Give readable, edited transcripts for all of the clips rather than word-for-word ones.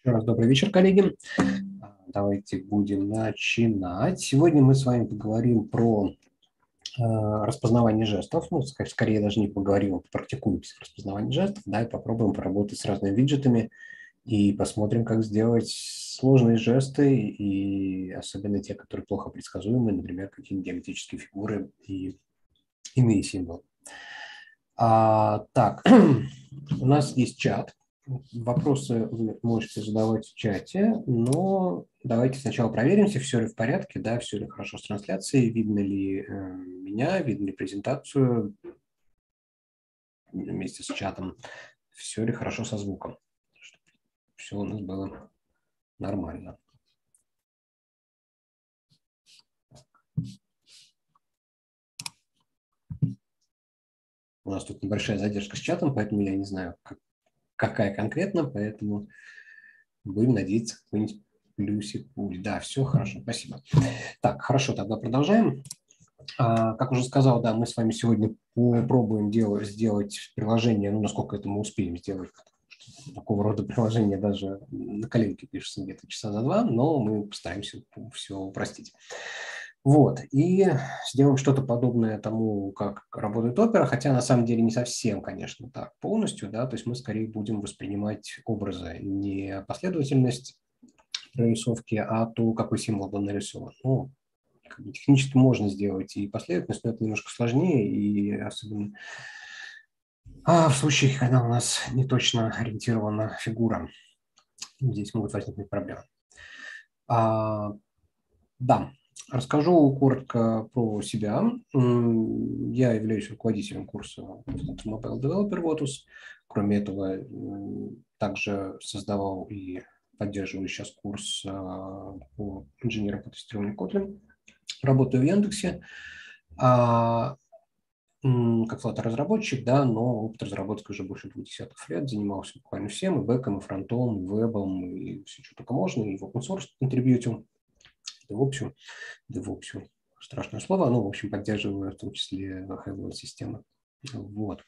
Еще раз добрый вечер, коллеги. Давайте будем начинать. Сегодня мы с вами поговорим про распознавание жестов. Ну, скорее даже не поговорим, а попрактикуемся в распознавании жестов, да, и попробуем поработать с разными виджетами и посмотрим, как сделать сложные жесты, и особенно те, которые плохо предсказуемы, например, какие-нибудь геометрические фигуры и иные символы. Так, у нас есть чат. Вопросы вы можете задавать в чате, но давайте сначала проверимся, все ли в порядке, да, все ли хорошо с трансляцией, видно ли меня, видно ли презентацию вместе с чатом, все ли хорошо со звуком, чтобы все у нас было нормально. У нас тут небольшая задержка с чатом, поэтому я не знаю, какая конкретно, поэтому будем надеяться, какой-нибудь плюсик будет. Да, все хорошо, спасибо. Так, хорошо, тогда продолжаем. Как уже сказал, да, мы с вами сегодня попробуем сделать приложение, ну, насколько это мы успеем сделать. Такого рода приложение даже на коленке пишется где-то часа за 2, но мы постараемся все упростить. Вот, и сделаем что-то подобное тому, как работает Opera, хотя на самом деле не совсем, конечно, так полностью, да, то есть мы скорее будем воспринимать образы, не последовательность прорисовки, а то, какой символ был нарисован. Ну, технически можно сделать и последовательность, но это немножко сложнее, и особенно в случае, когда у нас не точно ориентирована фигура, здесь могут возникнуть проблемы. Да, расскажу коротко про себя. Я являюсь руководителем курса Mobile Developer Lotus. Кроме этого, также создавал и поддерживаю сейчас курс по инженерам по тестированию Kotlin. Работаю в Яндексе как Flutter-разработчик, да, но опыт разработки уже больше 20 лет. Занимался буквально всем, и бэком, и фронтом, и вебом, и все, что только можно, и в open source контрибьютил. DevOps, страшное слово, ну, в общем, поддерживаю в том числе high-level системы. Вот.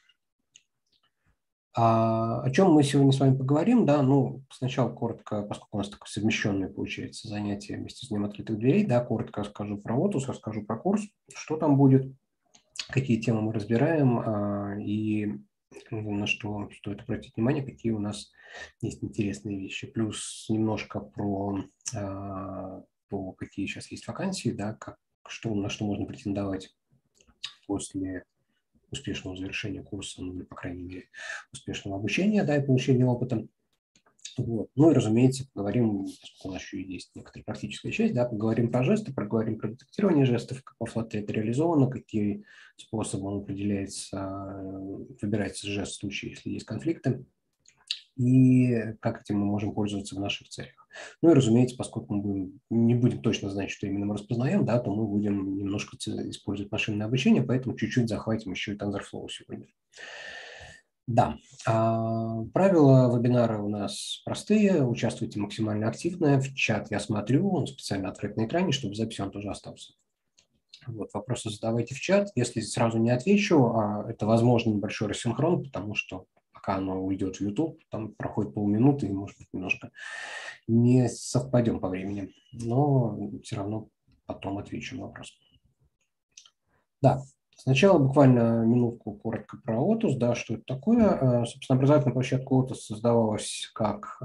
О чем мы сегодня с вами поговорим, да, ну, сначала коротко, поскольку у нас такое совмещенное получается занятие вместе с Днем открытых дверей, да, коротко расскажу про Lotus, расскажу про курс, что там будет, какие темы мы разбираем и на что стоит обратить внимание, какие у нас есть интересные вещи. Плюс немножко про какие сейчас есть вакансии, да, на что можно претендовать после успешного завершения курса, ну, или, по крайней мере, успешного обучения, да, и получения опыта. Вот. Ну и, разумеется, поговорим, поскольку у нас еще есть некоторая практическая часть, да, поговорим про жесты, поговорим про детектирование жестов, как во Flutter это реализовано, какие способы он определяется, выбирается жест в случае, если есть конфликты, и как этим мы можем пользоваться в наших целях. Ну и, разумеется, поскольку мы не будем точно знать, что именно мы распознаем, да, то мы будем немножко использовать машинное обучение, поэтому чуть-чуть захватим еще и TensorFlow сегодня. Да, правила вебинара у нас простые, участвуйте максимально активно, в чат я смотрю, он специально открыт на экране, чтобы запись он тоже остался. Вот, вопросы задавайте в чат, если сразу не отвечу, это возможно небольшой рассинхрон, потому что пока оно уйдет в YouTube, там проходит полминуты, и, может быть, немножко не совпадем по времени, но все равно потом отвечу на вопрос. Да. Сначала буквально минутку коротко про Lotus, да, что это такое. Собственно, образовательная площадка Lotus создавалась как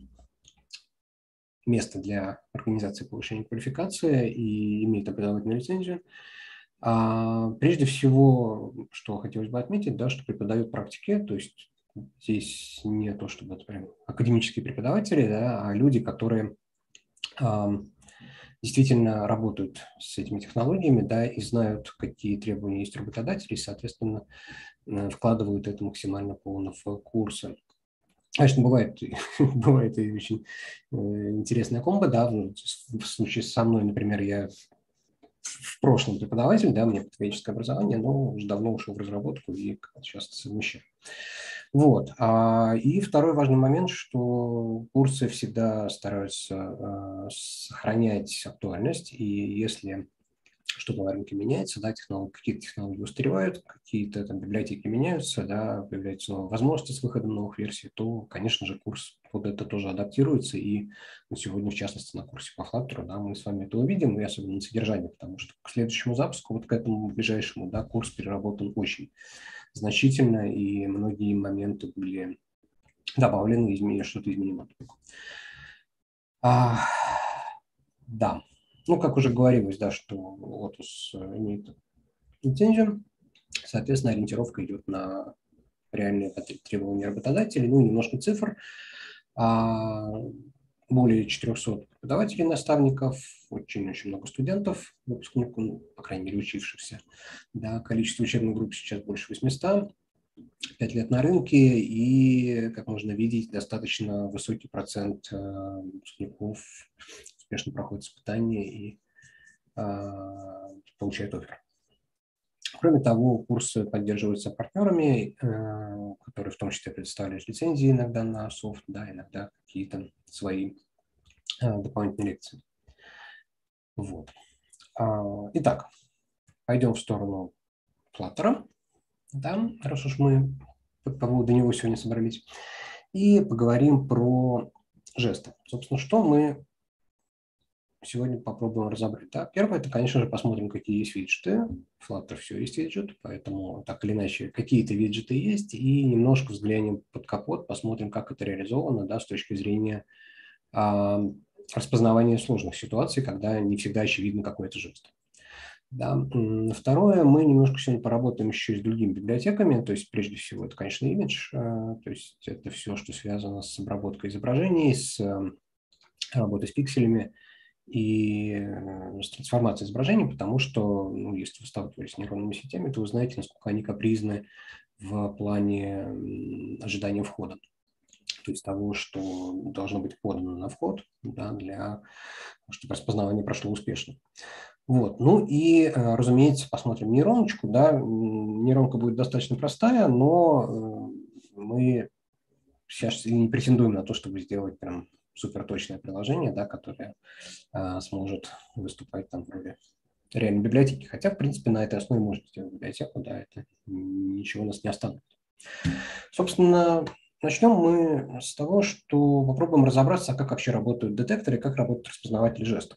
место для организации повышения квалификации и имеет образовательную лицензию. Прежде всего, что хотелось бы отметить, да, что преподают практики, то есть здесь не то, чтобы это прям академические преподаватели, да, а люди, которые действительно работают с этими технологиями, да, и знают, какие требования есть у работодателей, и, соответственно, вкладывают это максимально полно в курсы. Конечно, бывает и очень интересная комбо, да, в случае со мной, например, я в прошлом преподаватель, да, у меня педагогическое образование, но уже давно ушел в разработку и сейчас совмещаю. Вот. И второй важный момент, что курсы всегда стараются сохранять актуальность, и если что на рынке меняется, да, какие-то технологии устаревают, какие-то там библиотеки меняются, да, появляются новые возможности с выходом новых версий, то, конечно же, курс под это тоже адаптируется. И сегодня, в частности, на курсе по Flutter, да, мы с вами это увидим, и особенно на содержании, потому что к следующему запуску, вот к этому ближайшему, да, курс переработан очень значительно, и многие моменты были добавлены, что-то изменено. Да. Ну, как уже говорилось, да, что Lotus имеет лицензию, соответственно, ориентировка идет на реальные требования работодателей, ну, немножко цифр. Более 400 преподавателей, наставников, очень-очень много студентов, выпускников, ну, по крайней мере, учившихся. Да, количество учебных групп сейчас больше 800, 5 лет на рынке, и, как можно видеть, достаточно высокий процент выпускников успешно проходит испытания и получает оффер. Кроме того, курсы поддерживаются партнерами, которые в том числе предоставляют лицензии иногда на софт, да, иногда какие-то свои дополнительные лекции. Вот. Итак, пойдем в сторону Flutter, да, раз уж мы по поводу него сегодня собрались, и поговорим про жесты. Собственно, что мы сегодня попробуем разобрать. Да? Первое, это, конечно же, посмотрим, какие есть виджеты. Flutter все есть виджет, поэтому так или иначе какие-то виджеты есть, и немножко взглянем под капот, посмотрим, как это реализовано, да, с точки зрения распознавания сложных ситуаций, когда не всегда очевидно какой-то жест. Да. Второе, мы немножко сегодня поработаем еще и с другими библиотеками, то есть прежде всего это, конечно, имидж, то есть это все, что связано с обработкой изображений, с работой с пикселями и с трансформацией изображений, потому что, ну, если вы сталкивались с нейронными сетями, то вы знаете, насколько они капризны в плане ожидания входа. То есть того, что должно быть подано на вход, да, для того, чтобы распознавание прошло успешно. Вот. Ну и, разумеется, посмотрим нейроночку. Да. Нейронка будет достаточно простая, но мы сейчас не претендуем на то, чтобы сделать прям суперточное приложение, да, которое сможет выступать там в роли реальной библиотеки. Хотя, в принципе, на этой основе можно сделать библиотеку, да, это ничего нас не остановит. Собственно, начнем мы с того, что попробуем разобраться, как вообще работают детекторы, как работают распознаватели жестов.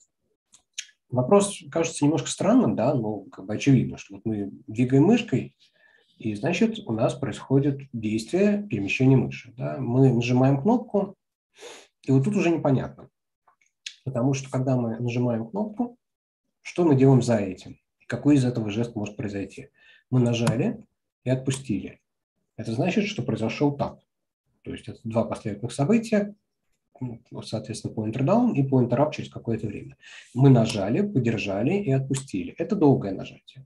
Вопрос кажется немножко странным, да, но как бы очевидно, что вот мы двигаем мышкой, и, значит, у нас происходит действие перемещения мыши. Да. Мы нажимаем кнопку, и вот тут уже непонятно. Потому что, когда мы нажимаем кнопку, что мы делаем за этим? Какой из этого жест может произойти? Мы нажали и отпустили. Это значит, что произошел тап. То есть это два последовательных события, соответственно, pointer down и pointer up через какое-то время. Мы нажали, подержали и отпустили. Это долгое нажатие.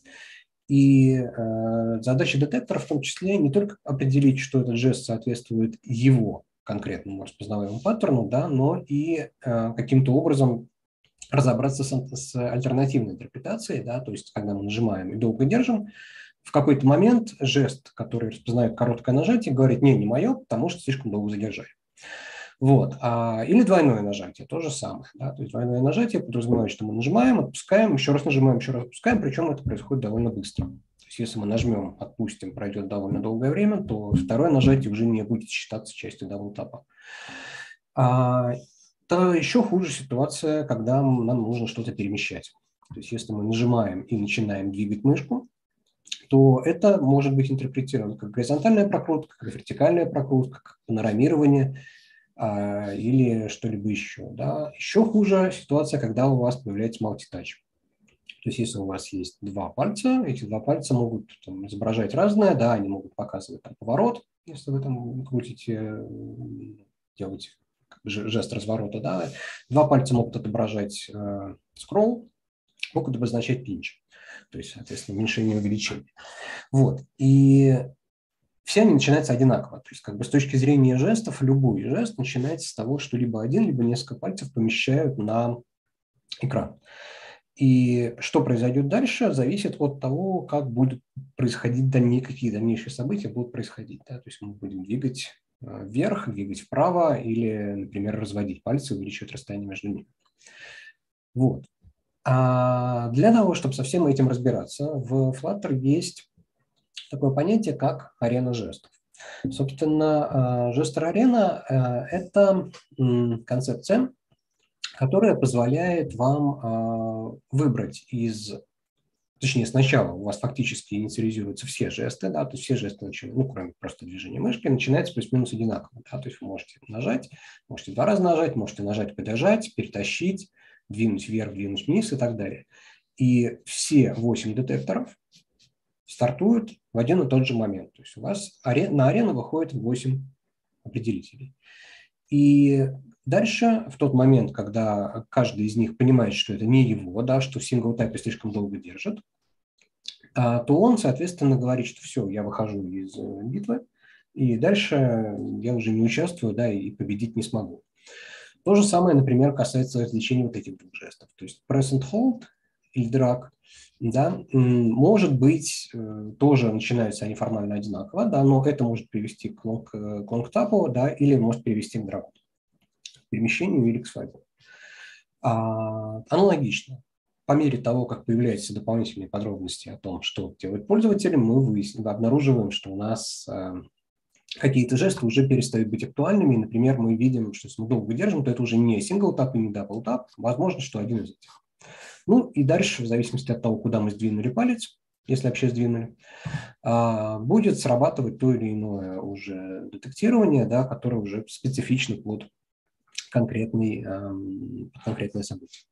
И задача детектора в том числе не только определить, что этот жест соответствует его конкретному распознаваемому паттерну, да, но и каким-то образом разобраться с альтернативной интерпретацией, да, то есть когда мы нажимаем и долго держим, в какой-то момент жест, который распознает короткое нажатие, говорит, не мое, потому что слишком долго задержали. Вот. Или двойное нажатие, то же самое. Да? То есть двойное нажатие подразумевает, что мы нажимаем, отпускаем, еще раз нажимаем, еще раз отпускаем, причем это происходит довольно быстро. То есть если мы нажмем, отпустим, пройдет довольно долгое время, то второе нажатие уже не будет считаться частью даблтапа. То еще хуже ситуация, когда нам нужно что-то перемещать. То есть если мы нажимаем и начинаем двигать мышку, то это может быть интерпретировано как горизонтальная прокрутка, как вертикальная прокрутка, как панорамирование или что-либо еще. Да. Еще хуже ситуация, когда у вас появляется мультитач. То есть если у вас есть два пальца, эти два пальца могут там изображать разное, да, они могут показывать там, поворот, если вы там крутите, делаете жест разворота, да. Два пальца могут отображать скролл, могут обозначать пинч, то есть, соответственно, уменьшение и увеличение. Вот. И все они начинаются одинаково. То есть, как бы с точки зрения жестов, любой жест начинается с того, что либо один, либо несколько пальцев помещают на экран. И что произойдет дальше, зависит от того, как будут происходить какие дальнейшие события будут происходить. Да? То есть мы будем двигать вверх, двигать вправо или, например, разводить пальцы, увеличивать расстояние между ними. Вот. Для того, чтобы со всем этим разбираться, в Flutter есть такое понятие, как арена жестов. Собственно, жестер-арена – это концепция, которая позволяет вам выбрать точнее, сначала у вас фактически инициализируются все жесты, да, то есть все жесты, кроме просто движения мышки, начинается плюс-минус одинаково, да, то есть вы можете нажать, можете 2 раза нажать, можете нажать, подержать, перетащить, двинуть вверх, двинуть вниз и так далее. И все 8 детекторов стартуют в один и тот же момент. То есть у вас на арену выходит 8 определителей. И дальше, в тот момент, когда каждый из них понимает, что это не его, да, что сингл-тайпы слишком долго держат, то он, соответственно, говорит, что все, я выхожу из битвы, и дальше я уже не участвую, да, и победить не смогу. То же самое, например, касается развлечения вот этих двух жестов. То есть press and hold или drag, да, может быть, тоже начинаются они формально одинаково, да, но это может привести к long-tap, да, или может привести к драгу, к перемещению или к свайпу. Аналогично. По мере того, как появляются дополнительные подробности о том, что делает пользователь, мы обнаруживаем, что у нас какие-то жесты уже перестают быть актуальными. Например, мы видим, что если мы долго держим, то это уже не single tap и не double tap. Возможно, что один из этих. Ну и дальше, в зависимости от того, куда мы сдвинули палец, если вообще сдвинули, будет срабатывать то или иное уже детектирование, да, которое уже специфично под конкретное событие.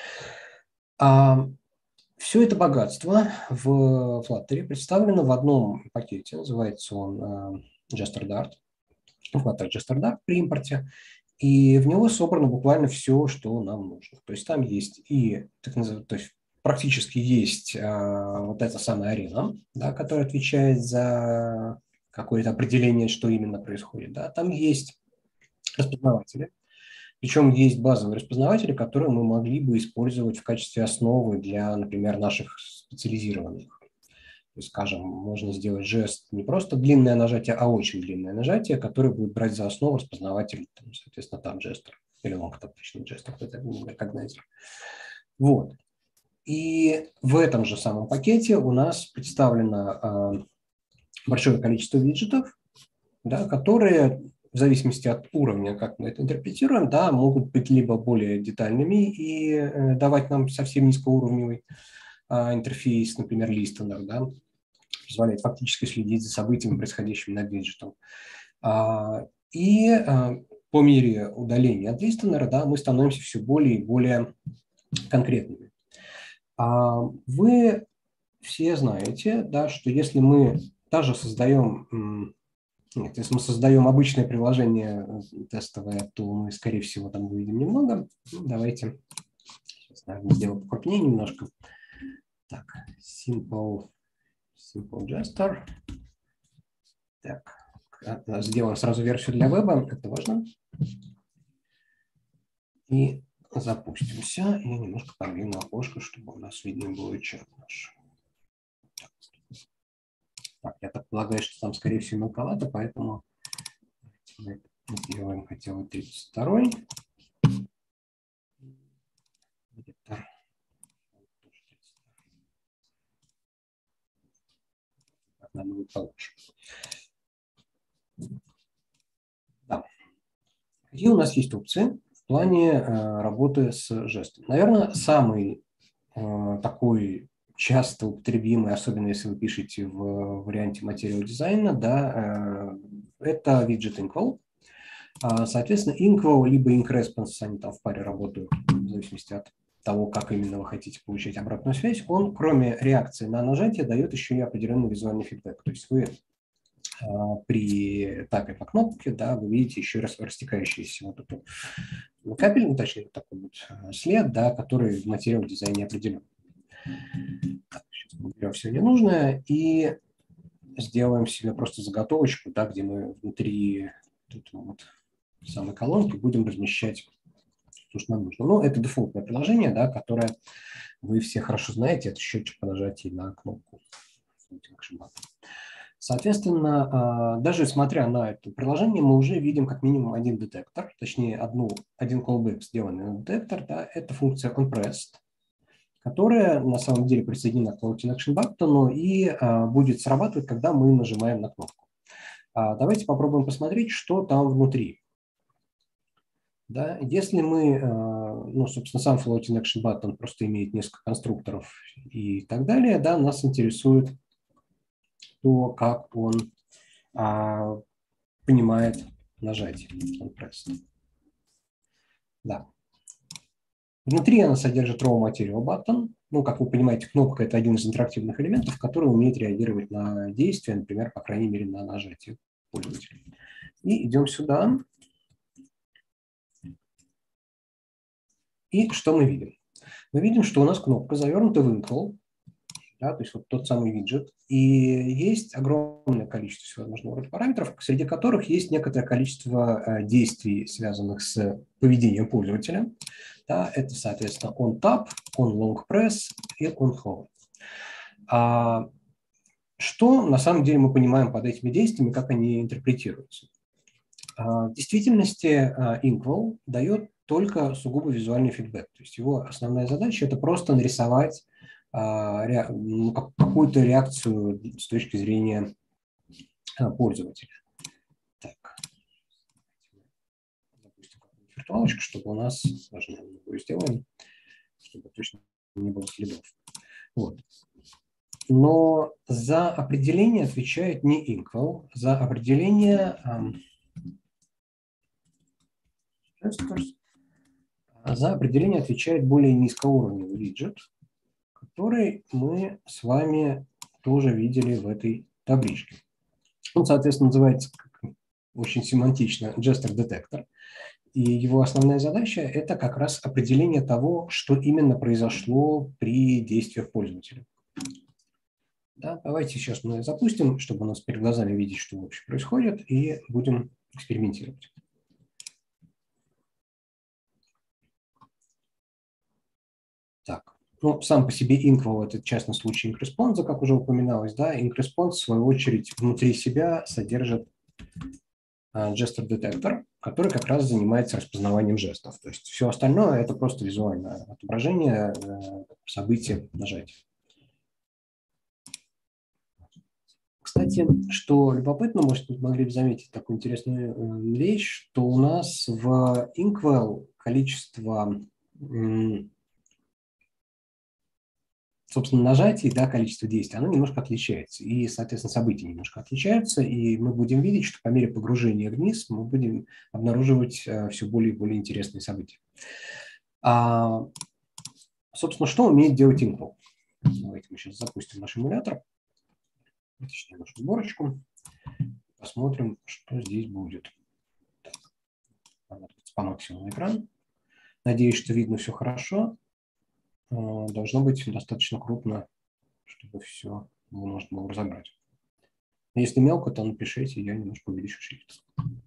Все это богатство в Flutter представлено в одном пакете, называется он Jester Dart, Flutter Jester Dart при импорте, и в него собрано буквально все, что нам нужно. То есть там есть то есть практически есть вот эта самая арена, да, которая отвечает за какое-то определение, что именно происходит. Да. Там есть распознаватели, причем есть базовые распознаватели, которые мы могли бы использовать в качестве основы для, например, наших специализированных. То есть, скажем, можно сделать жест не просто длинное нажатие, а очень длинное нажатие, которое будет брать за основу распознаватель, соответственно, там жестер, или long-tap, точнее, жестер, recognizer. Вот. И в этом же самом пакете у нас представлено большое количество виджетов, да, которые в зависимости от уровня, как мы это интерпретируем, да, могут быть либо более детальными и давать нам совсем низкоуровневый интерфейс, например, listener, да, позволяет фактически следить за событиями, происходящими над виджетом. И по мере удаления от listener, да, мы становимся все более и более конкретными. Вы все знаете, да, что если мы даже создаем... Нет, если мы создаем обычное приложение тестовое, то мы, скорее всего, там увидим немного. Давайте сейчас, наверное, сделаю покрупнее немножко. Так, Simple Jester. Так, сделаем сразу версию для веба, это важно. И запустимся. Я немножко подвину окошко, чтобы у нас видно было чат наш. Так, я так полагаю, что там, скорее всего, мелковато, поэтому мы сделаем хотя бы 32-й. Надо будет получше. Да. Какие у нас есть опции в плане работы с жестом? Наверное, самый такой часто употребимый, особенно если вы пишете в варианте материал дизайна, да, это виджет Inkwell. Соответственно, Inkwell либо InkResponse, они там в паре работают, в зависимости от того, как именно вы хотите получить обратную связь. Он, кроме реакции на нажатие, дает еще и определенный визуальный фидбэк. То есть вы при тапе по кнопке, да, вы видите еще раз растекающийся вот эту капель, точнее, такой вот след, да, который в материал дизайне определен. Так, сейчас мы берем все ненужное и сделаем себе просто заготовочку, да, где мы внутри тут вот самой колонки будем размещать то, что нам нужно. Но это дефолтное приложение, да, которое вы все хорошо знаете, это счетчик по нажатии на кнопку. Соответственно, даже смотря на это приложение, мы уже видим как минимум один детектор, точнее один callback, сделанный на детектор, да, это функция onPressed. которая на самом деле присоединена к Floating Action Button и будет срабатывать, когда мы нажимаем на кнопку. Давайте попробуем посмотреть, что там внутри. Да, если мы, ну, собственно, сам Floating Action Button просто имеет несколько конструкторов и так далее, да, нас интересует то, как он понимает нажатие. Да. Внутри она содержит Raw Material Button. Ну, как вы понимаете, кнопка – это один из интерактивных элементов, который умеет реагировать на действия, например, по крайней мере, на нажатие пользователя. И идем сюда. И что мы видим? Мы видим, что у нас кнопка завернута в Inkwell, да, то есть вот тот самый виджет, и есть огромное количество всевозможного рода параметров, среди которых есть некоторое количество действий, связанных с поведением пользователя. Да, это, соответственно, on-tap, on-long-press и on-hold. Что на самом деле мы понимаем под этими действиями, как они интерпретируются? В действительности Inkwell дает только сугубо визуальный фидбэк. То есть его основная задача – это просто нарисовать какую-то реакцию с точки зрения пользователя. Так. Допустим, какую-нибудь виртуалочку, чтобы у нас, даже мы сделаем, чтобы точно не было следов. Вот. Но за определение отвечает не Inkwell, за определение отвечает более низкоуровневый виджет, который мы с вами тоже видели в этой табличке. Он, соответственно, называется очень семантично Gesture Detector. И его основная задача – это как раз определение того, что именно произошло при действиях пользователя. Да, давайте сейчас мы запустим, чтобы у нас перед глазами видеть, что вообще происходит, и будем экспериментировать. Так, ну, сам по себе Inkwell – это частный случай InkResponse, как уже упоминалось. Да? InkResponse, в свою очередь, внутри себя содержит Gesture Detector, который как раз занимается распознаванием жестов. То есть все остальное – это просто визуальное отображение события нажатия. Кстати, что любопытно, может, вы могли бы заметить такую интересную вещь, что у нас в Inkwell количество, собственно, нажатий, да, количество действий, оно немножко отличается. И, соответственно, события немножко отличаются. И мы будем видеть, что по мере погружения вниз мы будем обнаруживать все более и более интересные события. Собственно, что умеет делать Inkwell? Давайте мы сейчас запустим наш эмулятор. Точнее, нашу сборочку. Посмотрим, что здесь будет. Так, по максимуму экран. Надеюсь, что видно все хорошо. Должно быть достаточно крупно, чтобы все можно было разобрать. Если мелко, то напишите, я немножко увеличу шрифт.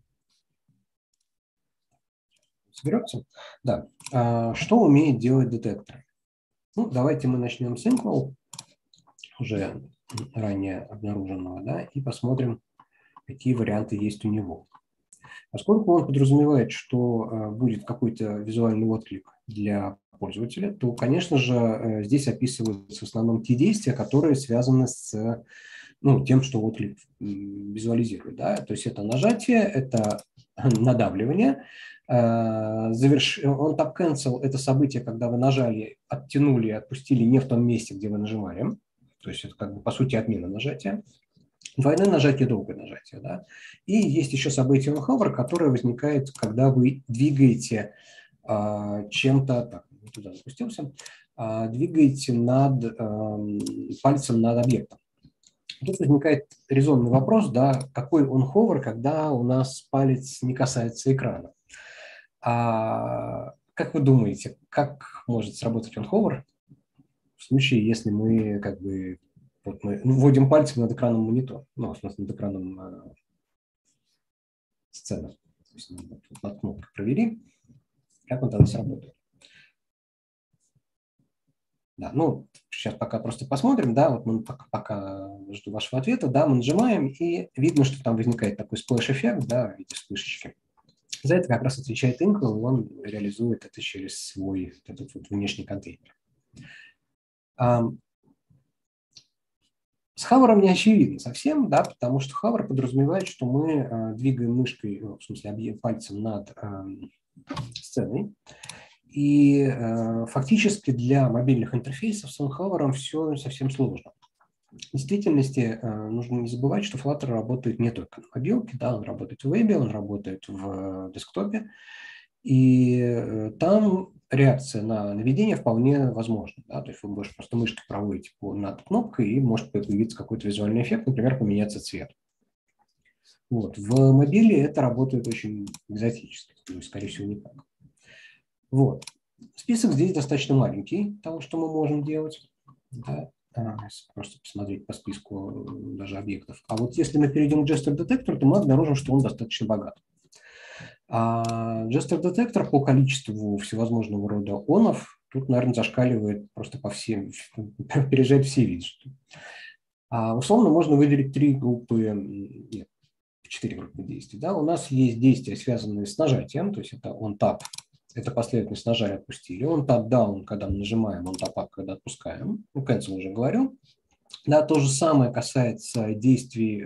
Соберется? Да. Что умеет делать детектор? Ну, давайте мы начнем с Inkwell, уже ранее обнаруженного, да, и посмотрим, какие варианты есть у него. Поскольку он подразумевает, что будет какой-то визуальный отклик для пользователя, то, конечно же, здесь описываются в основном те действия, которые связаны с тем, что отклик визуализирует. Да? То есть это нажатие, это надавливание. On tap cancel – это событие, когда вы нажали, оттянули и отпустили не в том месте, где вы нажимали. То есть это как бы по сути отмена нажатия. Двойное нажатие, долгое нажатие. Да? И есть еще событие on hover, которое возникает, когда вы двигаете чем-то, так, туда запустился, двигаете пальцем над объектом. Тут возникает резонный вопрос, да, какой on hover, когда у нас палец не касается экрана. Как вы думаете, как может сработать on hover в случае, если мы как бы мы вводим пальцем над экраном монитора, в смысле над экраном сцены. То есть над кнопкой провели, как он тогда сработает. Да, сейчас пока просто посмотрим, да, вот мы пока жду вашего ответа, да, мы нажимаем, и видно, что там возникает такой сплэш-эффект, да, в виде вспышечки. За это как раз отвечает Inkwell, и он реализует это через свой этот вот внешний контейнер. С хавром не очевидно совсем, да, потому что хавр подразумевает, что мы двигаем мышкой, в смысле пальцем над сценой. И фактически для мобильных интерфейсов с хавром все совсем сложно. В действительности нужно не забывать, что Flutter работает не только на мобилке, да, он работает в вебе, он работает в десктопе, и там реакция на наведение вполне возможна. Да? То есть вы можете просто мышкой проводить над кнопкой, и может появиться какой-то визуальный эффект, например, поменяться цвет. Вот. В мобиле это работает очень экзотически, то есть, скорее всего, никак. Вот. Список здесь достаточно маленький того, что мы можем делать. Да? Просто посмотреть по списку даже объектов. А вот если мы перейдем к Gesture Detector, то мы обнаружим, что он достаточно богат. А Gesture Detector по количеству всевозможного рода онов тут, наверное, зашкаливает просто по всем, опережает все виды. Условно можно выделить 4 группы действий. Да? У нас есть действия, связанные с нажатием, то есть это on-tap, это последовательность нажали, отпустили. On-tap down, когда мы нажимаем, on-tap up, когда отпускаем. Ну, cancel уже говорил. Да, то же самое касается действий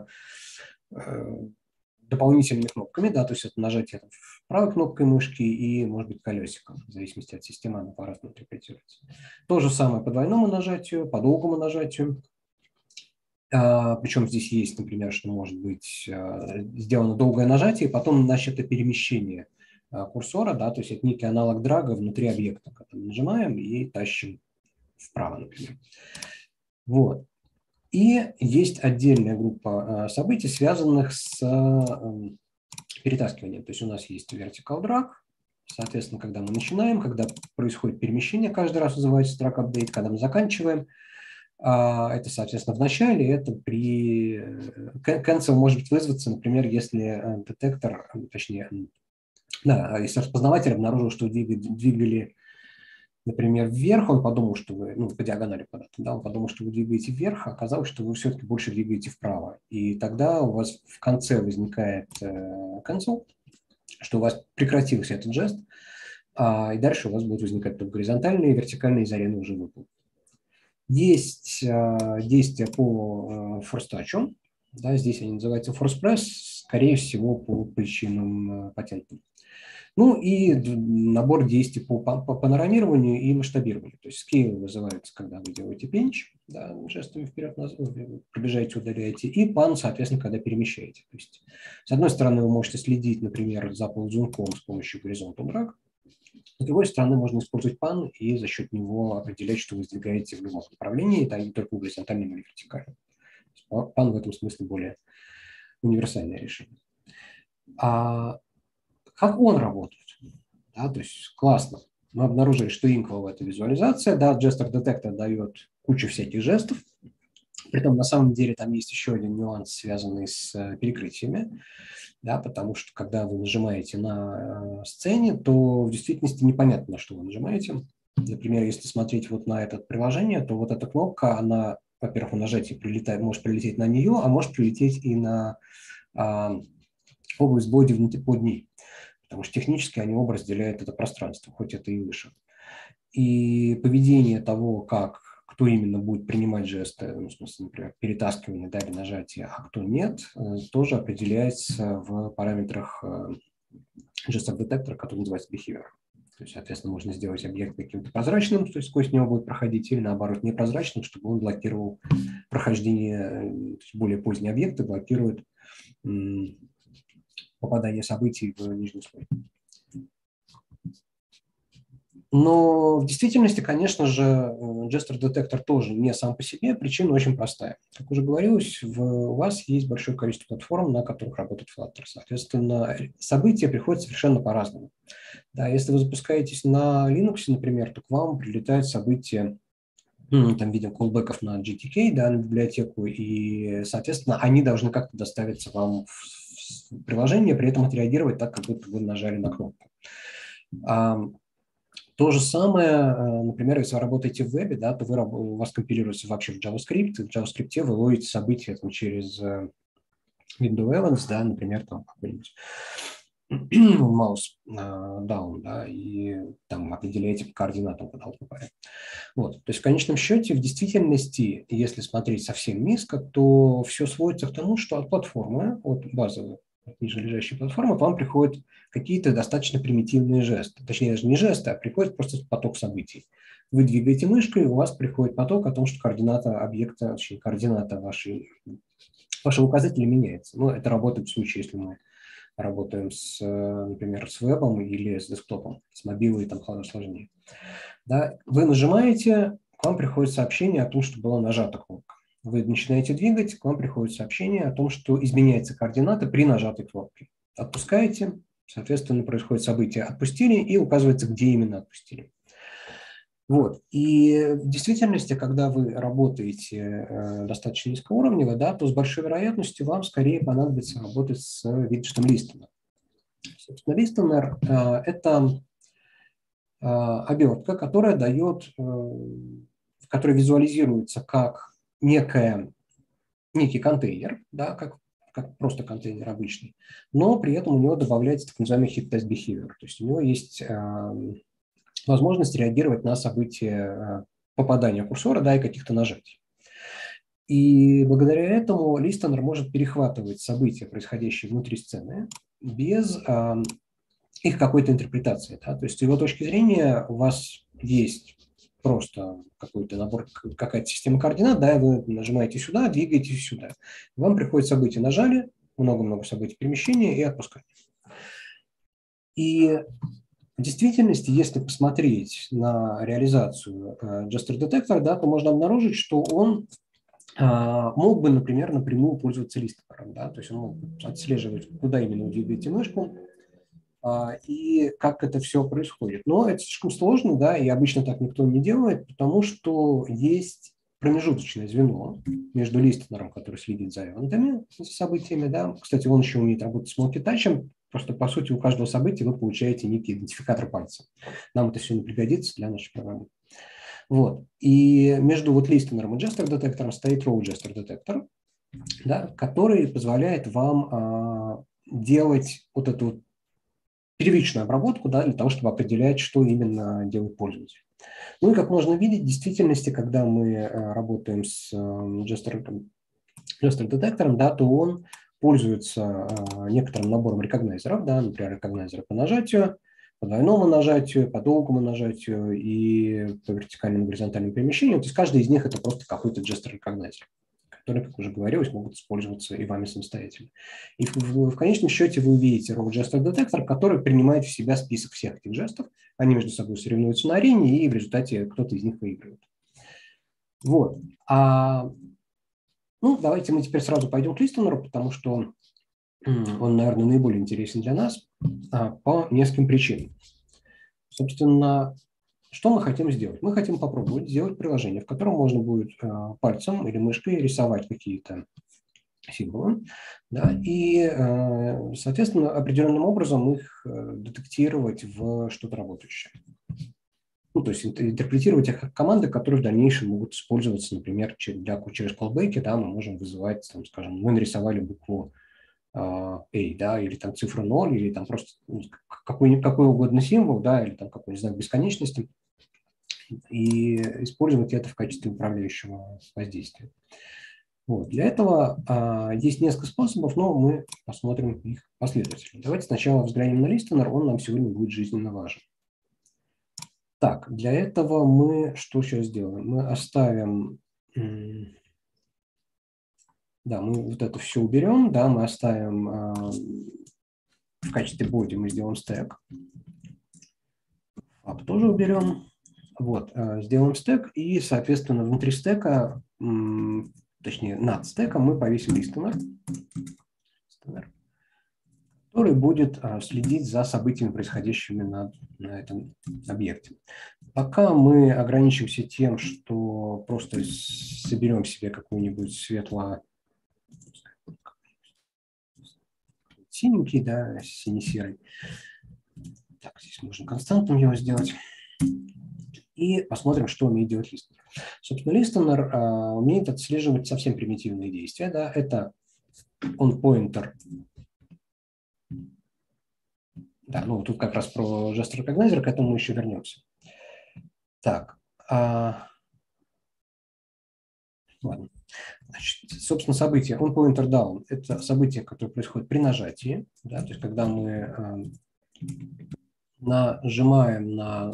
дополнительными кнопками, да, то есть это нажатие правой кнопкой мышки и, может быть, колесиком, в зависимости от системы, она по-разному интерпретируется. То же самое по двойному нажатию, по долгому нажатию. Причем здесь есть, например, что может быть сделано долгое нажатие, и потом начато перемещение курсора, да, то есть это некий аналог драга внутри объекта, когда мы нажимаем и тащим вправо, например. Вот. И есть отдельная группа событий, связанных с перетаскиванием. То есть у нас есть vertical drag, соответственно, когда мы начинаем, когда происходит перемещение, каждый раз называется drag update, когда мы заканчиваем, это, соответственно, в начале, это при cancel может быть вызваться, например, если детектор, точнее, да, если распознаватель обнаружил, что двигали, например, вверх, он подумал, что вы, ну, по диагонали куда-то, да, он подумал, что вы двигаете вверх, а оказалось, что вы все-таки больше двигаете вправо. И тогда у вас в конце возникает cancel, что у вас прекратился этот жест, и дальше у вас будут возникать только горизонтальные и вертикальные зарены уже выполнены. Есть действия по форстачу, да, здесь они называются force-press, скорее всего, по причинам патентным. Ну и набор действий по панорамированию и масштабированию. То есть scale вызывается, когда вы делаете pinch, да, жестами вперед, пробежаете, удаляете, и pan, соответственно, когда перемещаете. То есть, с одной стороны, вы можете следить, например, за ползунком с помощью horizontal drag, с другой стороны, можно использовать pan и за счет него определять, что вы сдвигаете в любом направлении, да, не только в горизонтальном или вертикальном. Pan в этом смысле более универсальное решение. Как он работает? Да, то есть классно. Мы обнаружили, что Inkwell – это визуализация. Да, Gesture Detector дает кучу всяких жестов. Притом, на самом деле, там есть еще один нюанс, связанный с перекрытиями. Да, потому что, когда вы нажимаете на сцене, то в действительности непонятно, на что вы нажимаете. Например, если смотреть вот на это приложение, то вот эта кнопка, она, во-первых, в нажатии может прилететь на нее, а может прилететь и на область боди под ней. Потому что технически они оба разделяют это пространство, хоть это и выше. И поведение того, кто именно будет принимать жесты, ну, в смысле, например, перетаскивание, да, или нажатие, а кто нет, тоже определяется в параметрах Gesture детектора, который называется behavior. То есть, соответственно, можно сделать объект каким-то прозрачным, то есть сквозь него будет проходить, или наоборот непрозрачным, чтобы он блокировал прохождение, то есть более поздние объекты блокируют попадание событий в нижний слой. Но в действительности, конечно же, Gesture детектор тоже не сам по себе, причина очень простая. Как уже говорилось, у вас есть большое количество платформ, на которых работает Flutter. Соответственно, события приходят совершенно по-разному. Да, если вы запускаетесь на Linux, например, то к вам прилетают события, там видим колбеков на GTK, да, на библиотеку, и, соответственно, они должны как-то доставиться вам в приложение, при этом отреагировать так, как будто вы нажали на кнопку. То же самое, например, если вы работаете в вебе, да, то у вас компилируется вообще в JavaScript, и в JavaScript вы ловите события там, через window events, да, например, там какой-нибудь mouse down, да, и там определяете по координатам куда попали. Вот. То есть в конечном счете, в действительности, если смотреть совсем низко, то все сводится к тому, что от платформы, от базовой, от нижележащей платформы, к вам приходят какие-то достаточно примитивные жесты. Точнее, даже не жесты, а приходит просто поток событий. Вы двигаете мышкой, у вас приходит поток о том, что координата объекта, точнее, координата вашего указателя меняется. Ну, это работает в случае, если мы работаем, например, с вебом или с десктопом, с мобилой, там сложнее. Да, вы нажимаете, к вам приходит сообщение о том, что была нажата кнопка. Вы начинаете двигать, к вам приходит сообщение о том, что изменяется координата при нажатой кнопке. Отпускаете, соответственно, происходит событие «отпустили» и указывается, где именно отпустили. Вот. И в действительности, когда вы работаете достаточно низкоуровнево, да, то с большой вероятностью вам скорее понадобится работать с виджетом Listener. Собственно, Listener – это обертка, которая дает, которая визуализируется как некий контейнер, да, как просто контейнер обычный, но при этом у него добавляется так называемый hit-test behavior, то есть у него есть возможность реагировать на события попадания курсора, да, и каких-то нажатий. И благодаря этому Listener может перехватывать события, происходящие внутри сцены, без их какой-то интерпретации. Да? То есть с его точки зрения у вас есть просто какой-то набор, какая-то система координат, да, и вы нажимаете сюда, двигаетесь сюда. Вам приходит событие, нажали, много-много событий перемещения и отпускания. И в действительности, если посмотреть на реализацию Gesture Detector, да, то можно обнаружить, что он мог бы, например, напрямую пользоваться листером. Да? То есть он мог отслеживать, куда именно вы двигаете мышку, и как это все происходит. Но это слишком сложно, да, и обычно так никто не делает, потому что есть промежуточное звено между листенером, который следит за ивентами, за событиями, да. Кстати, он еще умеет работать с мултитачем, просто, по сути, у каждого события вы получаете некий идентификатор пальца. Нам это все не пригодится для нашей программы. Вот. И между вот листенером и gesture детектором стоит row gesture детектор, да, который позволяет вам делать вот эту вот первичную обработку, да, для того, чтобы определять, что именно делает пользователь. Ну и как можно видеть, в действительности, когда мы работаем с gesture детектором, да, то он пользуется некоторым набором рекогнайзеров, да, например, рекогнайзеры по нажатию, по двойному нажатию, по долгому нажатию и по вертикальному горизонтальному перемещению. То есть каждый из них это просто какой-то gesture рекогнайзер, которые, как уже говорилось, могут использоваться и вами самостоятельно. И в конечном счете вы увидите raw gesture детектор, который принимает в себя список всех этих жестов. Они между собой соревнуются на арене, и в результате кто-то из них выигрывает. Вот. Ну, давайте мы теперь сразу пойдем к листенеру, потому что он, наверное, наиболее интересен для нас по нескольким причинам. Собственно, что мы хотим сделать? Мы хотим попробовать сделать приложение, в котором можно будет пальцем или мышкой рисовать какие-то символы, да, и, соответственно, определенным образом их детектировать в что-то работающее. Ну, то есть интерпретировать их как команды, которые в дальнейшем могут использоваться, например, через callback, да, мы можем вызывать, там, скажем, мы нарисовали букву A, да, или там цифру 0, или там просто какой угодно символ, да, или там какой-нибудь знак бесконечности, и использовать это в качестве управляющего воздействия. Вот. Для этого есть несколько способов, но мы посмотрим их последовательно. Давайте сначала взглянем на listener, он нам сегодня будет жизненно важен. Так, для этого мы что сейчас сделаем? Мы оставим, да, мы вот это все уберем, да, мы оставим в качестве body мы сделаем стек. Ап тоже уберем. Вот, сделаем стек, и, соответственно, внутри стека, точнее, над стеком мы повесим listener, который будет следить за событиями, происходящими на этом объекте. Пока мы ограничимся тем, что просто соберем себе какой-нибудь синенький, да, сине-серый. Так, здесь можно константным его сделать. И посмотрим, что умеет делать listener. Собственно, listener умеет отслеживать совсем примитивные действия. Да, это on-pointer Да, ну тут как раз про gesture recognizer, к этому мы еще вернемся. Так, ладно. Значит, собственно, событие on-pointer down – это событие, которое происходит при нажатии, да, то есть когда мы нажимаем на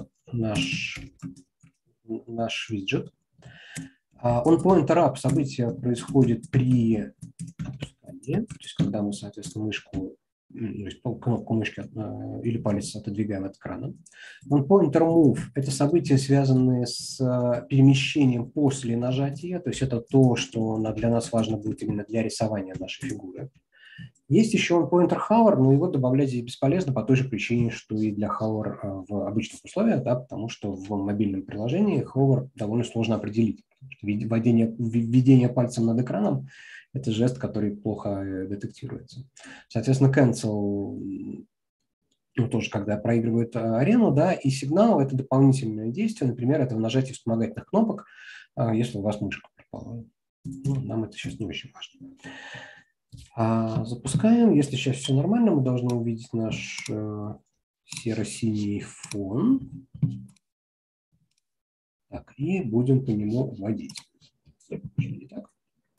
наш виджет. On-pointer up событие происходит при опускании, то есть когда мы, соответственно, мышку, то есть кнопку мышки или палец отодвигаем от экрана. On-pointer move – это события, связанные с перемещением после нажатия, то есть это то, что для нас важно будет именно для рисования нашей фигуры. Есть еще on-pointer hover, но его добавлять здесь бесполезно по той же причине, что и для hover в обычных условиях, да, потому что в мобильном приложении hover довольно сложно определить. Введение пальцем над экраном – это жест, который плохо детектируется. Соответственно, cancel, ну, тоже когда проигрывает арену, да, и сигнал – это дополнительное действие, например, это нажатие вспомогательных кнопок, если у вас мышка пропала. Ну, нам это сейчас не очень важно. Запускаем. Если сейчас все нормально, мы должны увидеть наш серо-синий фон. Так, и будем по нему вводить. Так.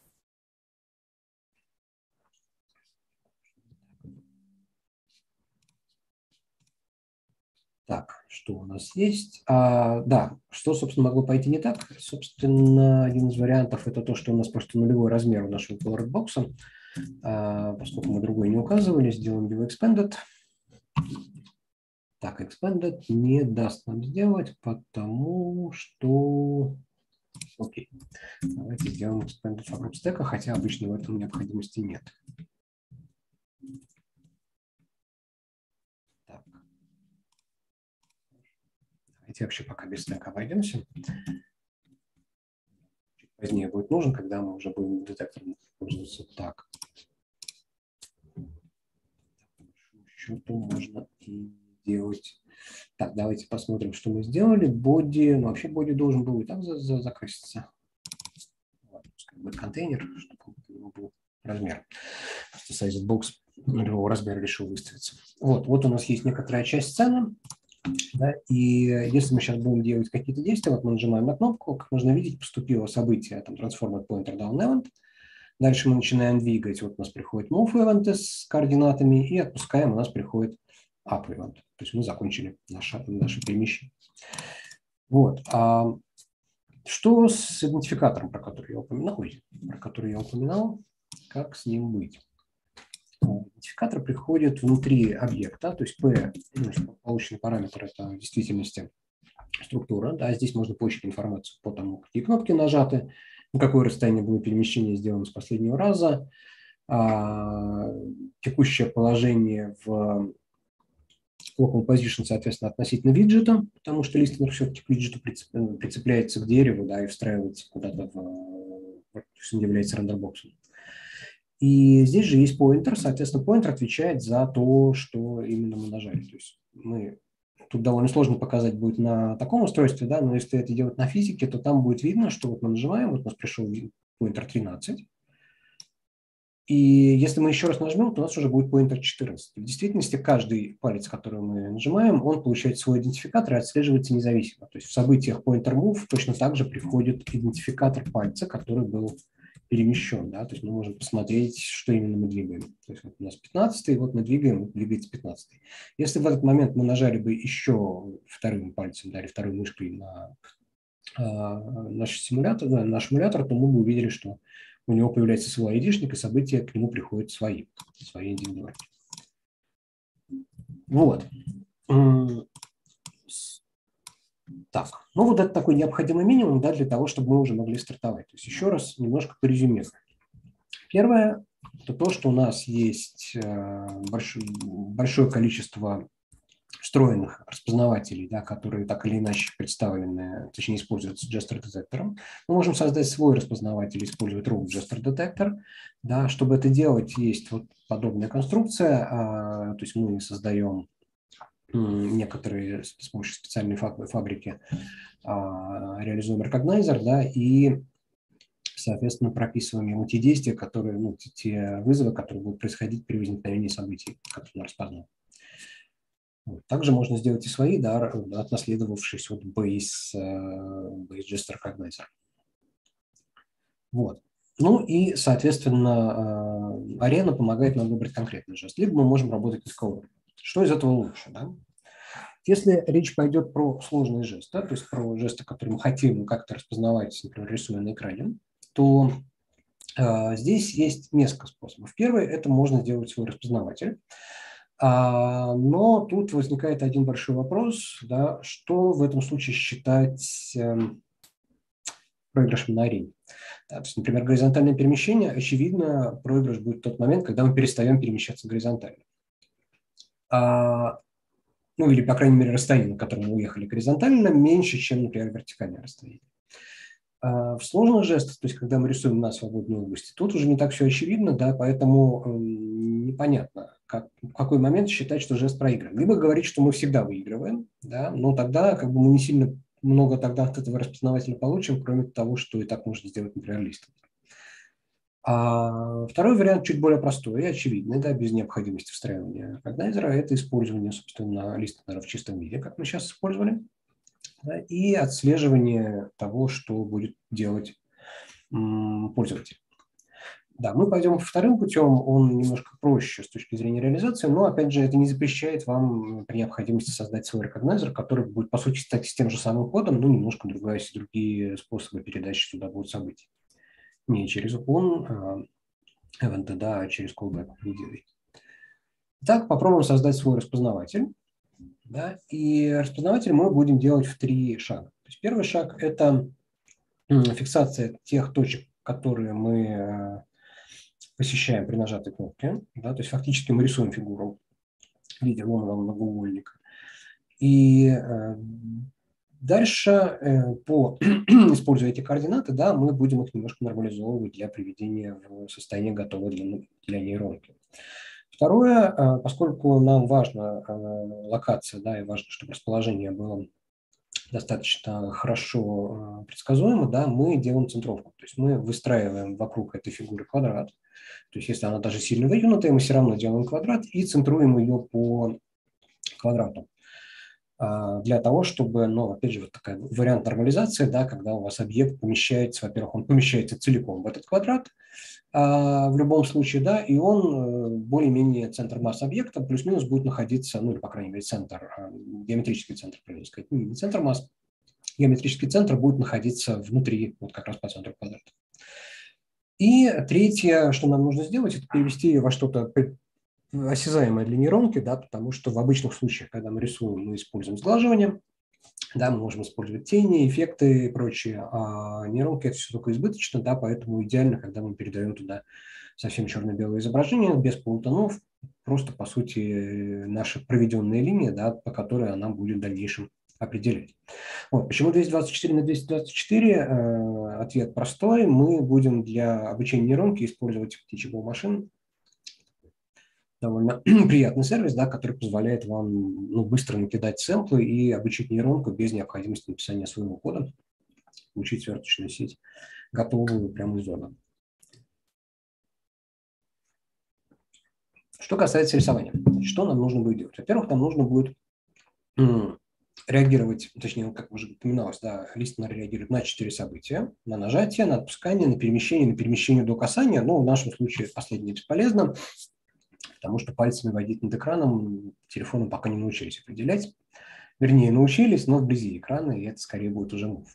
Так, что у нас есть? Да, что, собственно, могло пойти не так? Собственно, один из вариантов – это то, что у нас просто нулевой размер у нашего colored поскольку мы другой не указывали, сделаем его expanded. Так, expanded не даст нам сделать, потому что… Окей. Давайте сделаем expanded вокруг стека, хотя обычно в этом необходимости нет. Так. Давайте вообще пока без стека обойдемся. Чуть позднее будет нужен, когда мы уже будем детектором пользоваться. Так. Что-то можно и делать. Так, давайте посмотрим, что мы сделали. Боди, ну, вообще боди должен был и так закраситься. Пускай будет контейнер, чтобы у него был размер. Просто size box нулевого размера решил выставиться. Вот у нас есть некоторая часть сцены. Да, и если мы сейчас будем делать какие-то действия, вот мы нажимаем на кнопку, как можно видеть, поступило событие, там, transform pointer down event. Дальше мы начинаем двигать, вот у нас приходит move event с координатами, и отпускаем, у нас приходит up event. То есть мы закончили наше перемещение. Вот. Что с идентификатором, про который я упоминал, как с ним быть? Идентификатор приходит внутри объекта, то есть P, полученный параметр, это в действительности структура. Да, здесь можно получить информацию по тому, какие кнопки нажаты, на какое расстояние было перемещение сделано с последнего раза, текущее положение в local position, соответственно, относительно виджета, потому что листинг все-таки к виджету прицепляется к дереву, да, и встраивается куда-то, то есть он является рендербоксом. И здесь же есть pointer, соответственно, pointer отвечает за то, что именно мы нажали. То есть тут довольно сложно показать будет на таком устройстве, да, но если это делать на физике, то там будет видно, что вот мы нажимаем, вот у нас пришел pointer 13, и если мы еще раз нажмем, то у нас уже будет pointer 14. В действительности каждый палец, который мы нажимаем, он получает свой идентификатор и отслеживается независимо. То есть в событиях pointer move точно так же приходит идентификатор пальца, который был перемещен. Да? То есть мы можем посмотреть, что именно мы двигаем. То есть вот у нас 15, вот мы двигаем, двигается 15. Если в этот момент мы нажали бы еще вторым пальцем, да, или второй мышкой на наш эмулятор, то мы бы увидели, что у него появляется свой айдишник, и события к нему приходят свои индивидуальные. Вот. Так, ну вот это такой необходимый минимум, да, для того, чтобы мы уже могли стартовать. То есть еще раз немножко порезюмируем. Первое – это то, что у нас есть большое количество встроенных распознавателей, да, которые так или иначе представлены, точнее, используются gesture детектором. Мы можем создать свой распознаватель, использовать raw gesture детектор. Да, чтобы это делать, есть вот подобная конструкция. То есть мы создаем некоторые с помощью специальной фабрики, реализуем recognizer, да, и, соответственно, прописываем ему те действия, которые, те вызовы, которые будут происходить при возникновении событий, которые он распознал. Вот. Также можно сделать и свои, да, отнаследовавшись от Base Gesture Recognizer. Вот. Ну и, соответственно, арена помогает нам выбрать конкретный жест. Либо мы можем работать из колор. Что из этого лучше, да? Если речь пойдет про сложный жест, да, то есть про жесты, которые мы хотим как-то распознавать, например, рисуя на экране, то здесь есть несколько способов. Первый – это можно сделать свой распознаватель. Но тут возникает один большой вопрос, да, что в этом случае считать проигрышем на арене. Да, то есть, например, горизонтальное перемещение, очевидно, проигрыш будет в тот момент, когда мы перестаем перемещаться горизонтально. Ну или, по крайней мере, расстояние, на котором мы уехали горизонтально, меньше, чем, например, вертикальное расстояние. В сложных жестах, то есть когда мы рисуем на свободной области, тут уже не так все очевидно, да, поэтому непонятно, в какой момент считать, что жест проигран. Либо говорить, что мы всегда выигрываем, да, но тогда как бы мы не сильно много тогда от этого распознавателя получим, кроме того, что и так можно сделать, например, листом. А второй вариант чуть более простой и очевидный, да, без необходимости встраивания рекогнайзера, это использование, собственно, листнера в чистом виде, как мы сейчас использовали, да, и отслеживание того, что будет делать пользователь. Да, мы пойдем вторым путем, он немножко проще с точки зрения реализации, но, опять же, это не запрещает вам при необходимости создать свой рекогнайзер, который будет, по сути, стать с тем же самым кодом, но немножко другие способы передачи туда будут событий. Не через уклон, да, а через callback не делайте. Итак, попробуем создать свой распознаватель. Да, и распознаватель мы будем делать в 3 шага. То есть первый шаг – это фиксация тех точек, которые мы посещаем при нажатой кнопке. Да, то есть фактически мы рисуем фигуру в виде ломаного многоугольника. И дальше, используя эти координаты, да, мы будем их немножко нормализовывать для приведения в состояние готовое для нейронки. Второе, поскольку нам важна локация, да, и важно, чтобы расположение было достаточно хорошо предсказуемо, да, мы делаем центровку. То есть мы выстраиваем вокруг этой фигуры квадрат. То есть если она даже сильно выгнутая, мы все равно делаем квадрат и центруем ее по квадрату. Для того, чтобы, ну, опять же, вот такой вариант нормализации, да, когда у вас объект помещается, во-первых, он помещается целиком в этот квадрат, в любом случае, да, и он более-менее центр масс объекта плюс-минус будет находиться, ну, или, по крайней мере, геометрический центр, правильно сказать, не центр масс, геометрический центр будет находиться внутри, вот как раз по центру квадрата. И третье, что нам нужно сделать, это перевести ее во что-то осязаемое для нейронки, да, потому что в обычных случаях, когда мы рисуем, мы используем сглаживание, да, мы можем использовать тени, эффекты и прочее, а нейронки это все только избыточно, да, поэтому идеально, когда мы передаем туда совсем черно-белое изображение, без полутонов, просто, по сути, наша проведенная линия, да, по которой она будет в дальнейшем определять. Вот. Почему 224 на 224? Ответ простой. Мы будем для обучения нейронки использовать Teachable Machine. Довольно приятный сервис, да, который позволяет вам, ну, быстро накидать сэмплы и обучить нейронку без необходимости написания своего кода, получить сверточную сеть готовую прямо из зоны. Что касается рисования, что нам нужно будет делать? Во-первых, нам нужно будет реагировать, точнее, как уже упоминалось, да, листнер реагирует на 4 события: на нажатие, на отпускание, на перемещение до касания. Но в нашем случае последнее бесполезно, потому что пальцами водить над экраном телефоном пока не научились определять. Вернее, научились, но вблизи экрана, и это скорее будет уже move.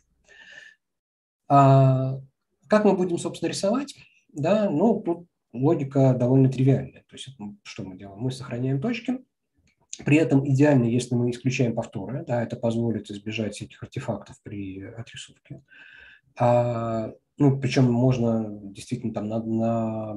Как мы будем, собственно, рисовать? Да, ну, тут логика довольно тривиальная. То есть, что мы делаем? Мы сохраняем точки. При этом идеально, если мы исключаем повторы, да, это позволит избежать всяких артефактов при отрисовке. Ну, причем можно действительно там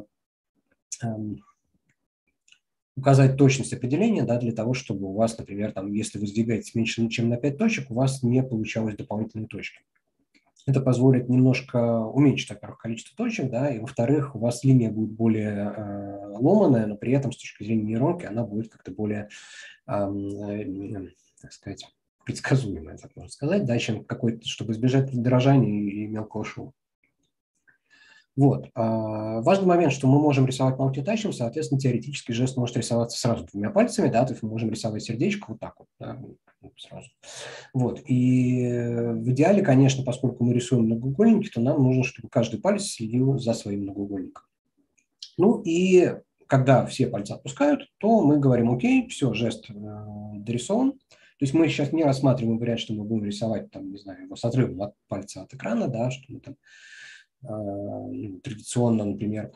указать точность определения, да, для того, чтобы у вас, например, там, если вы сдвигаетесь меньше, чем на 5 точек, у вас не получалось дополнительные точки. Это позволит немножко уменьшить, во-первых, количество точек, да, и, во-вторых, у вас линия будет более ломаная, но при этом с точки зрения нейронки она будет как-то более, так сказать, предсказуемая, так можно сказать, да, чем какой-то, чтобы избежать дрожания и мелкого шума. Вот. Важный момент, что мы можем рисовать мультитачем, соответственно, теоретически жест может рисоваться сразу двумя пальцами, да, то есть мы можем рисовать сердечко вот так вот, да, сразу. Вот. И в идеале, конечно, поскольку мы рисуем многоугольники, то нам нужно, чтобы каждый палец следил за своим многоугольником. Ну и когда все пальцы отпускают, то мы говорим: окей, все, жест дорисован. То есть мы сейчас не рассматриваем вариант, что мы будем рисовать, там, не знаю, его с отрывом от пальца от экрана, да, что мы там традиционно, например,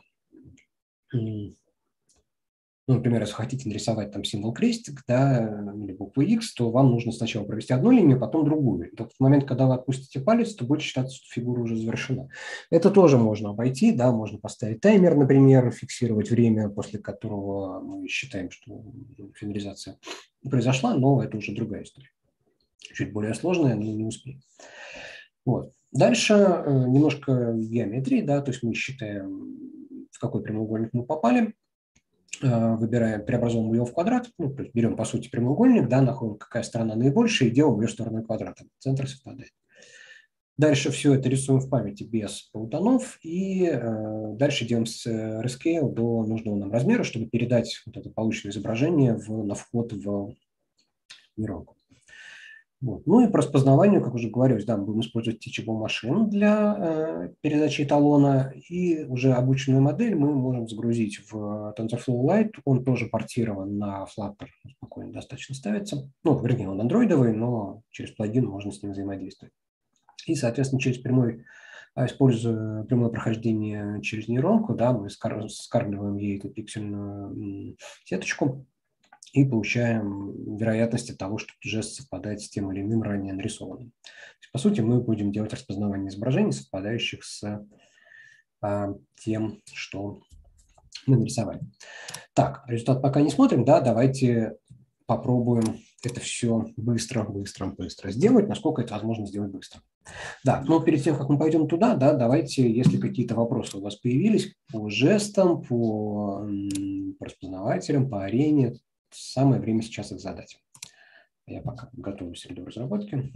ну, например, если хотите нарисовать там символ крестик, да, или букву X, то вам нужно сначала провести одну линию, потом другую. И только в момент, когда вы отпустите палец, то будет считаться, что фигура уже завершена. Это тоже можно обойти, да, можно поставить таймер, например, фиксировать время, после которого мы считаем, что финализация произошла, но это уже другая история. Чуть более сложная, но не успеем. Вот. Дальше немножко геометрии, да, то есть мы считаем, в какой прямоугольник мы попали, выбираем, преобразуем его в квадрат, ну, то есть берем, по сути, прямоугольник, да, находим, какая сторона наибольшая, и делаем ее стороной квадрата. Центр совпадает. Дальше все это рисуем в памяти без полутонов, и дальше делаем rescale до нужного нам размера, чтобы передать вот это полученное изображение на вход в нейронку. Вот. Ну и по распознаванию, как уже говорилось, да, мы будем использовать teachable машин для передачи эталона, и уже обученную модель мы можем загрузить в TensorFlow Lite. Он тоже портирован на Flutter, спокойно достаточно ставится. Ну, вернее, он андроидовый, но через плагин можно с ним взаимодействовать. И, соответственно, используя прямое прохождение через нейронку, да, мы скармливаем ей эту пиксельную сеточку и получаем вероятности того, что жест совпадает с тем или иным ранее нарисованным. По сути, мы будем делать распознавание изображений, совпадающих с тем, что мы нарисовали. Так, результат пока не смотрим, да, давайте попробуем это все быстро сделать, насколько это возможно сделать быстро. Да, но перед тем, как мы пойдем туда, да, давайте, если какие-то вопросы у вас появились по жестам, по распознавателям, по арене, самое время сейчас их задать. Я пока готовлю среду разработки,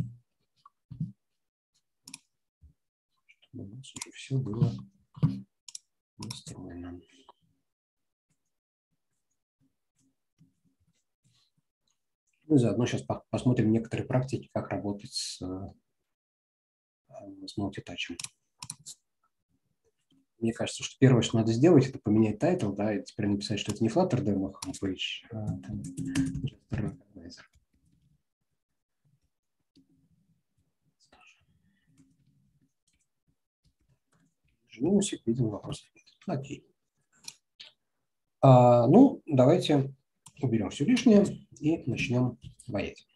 чтобы у нас уже все было настроено. Ну и заодно сейчас посмотрим некоторые практики, как работать с мультитачем. Мне кажется, что первое, что надо сделать, это поменять тайтл, да, и теперь написать, что это не Flutter Demo Homepage, а Recognizer. Минусик, видим вопросов нет. Окей. Ну, давайте уберем все лишнее и начнем ваять.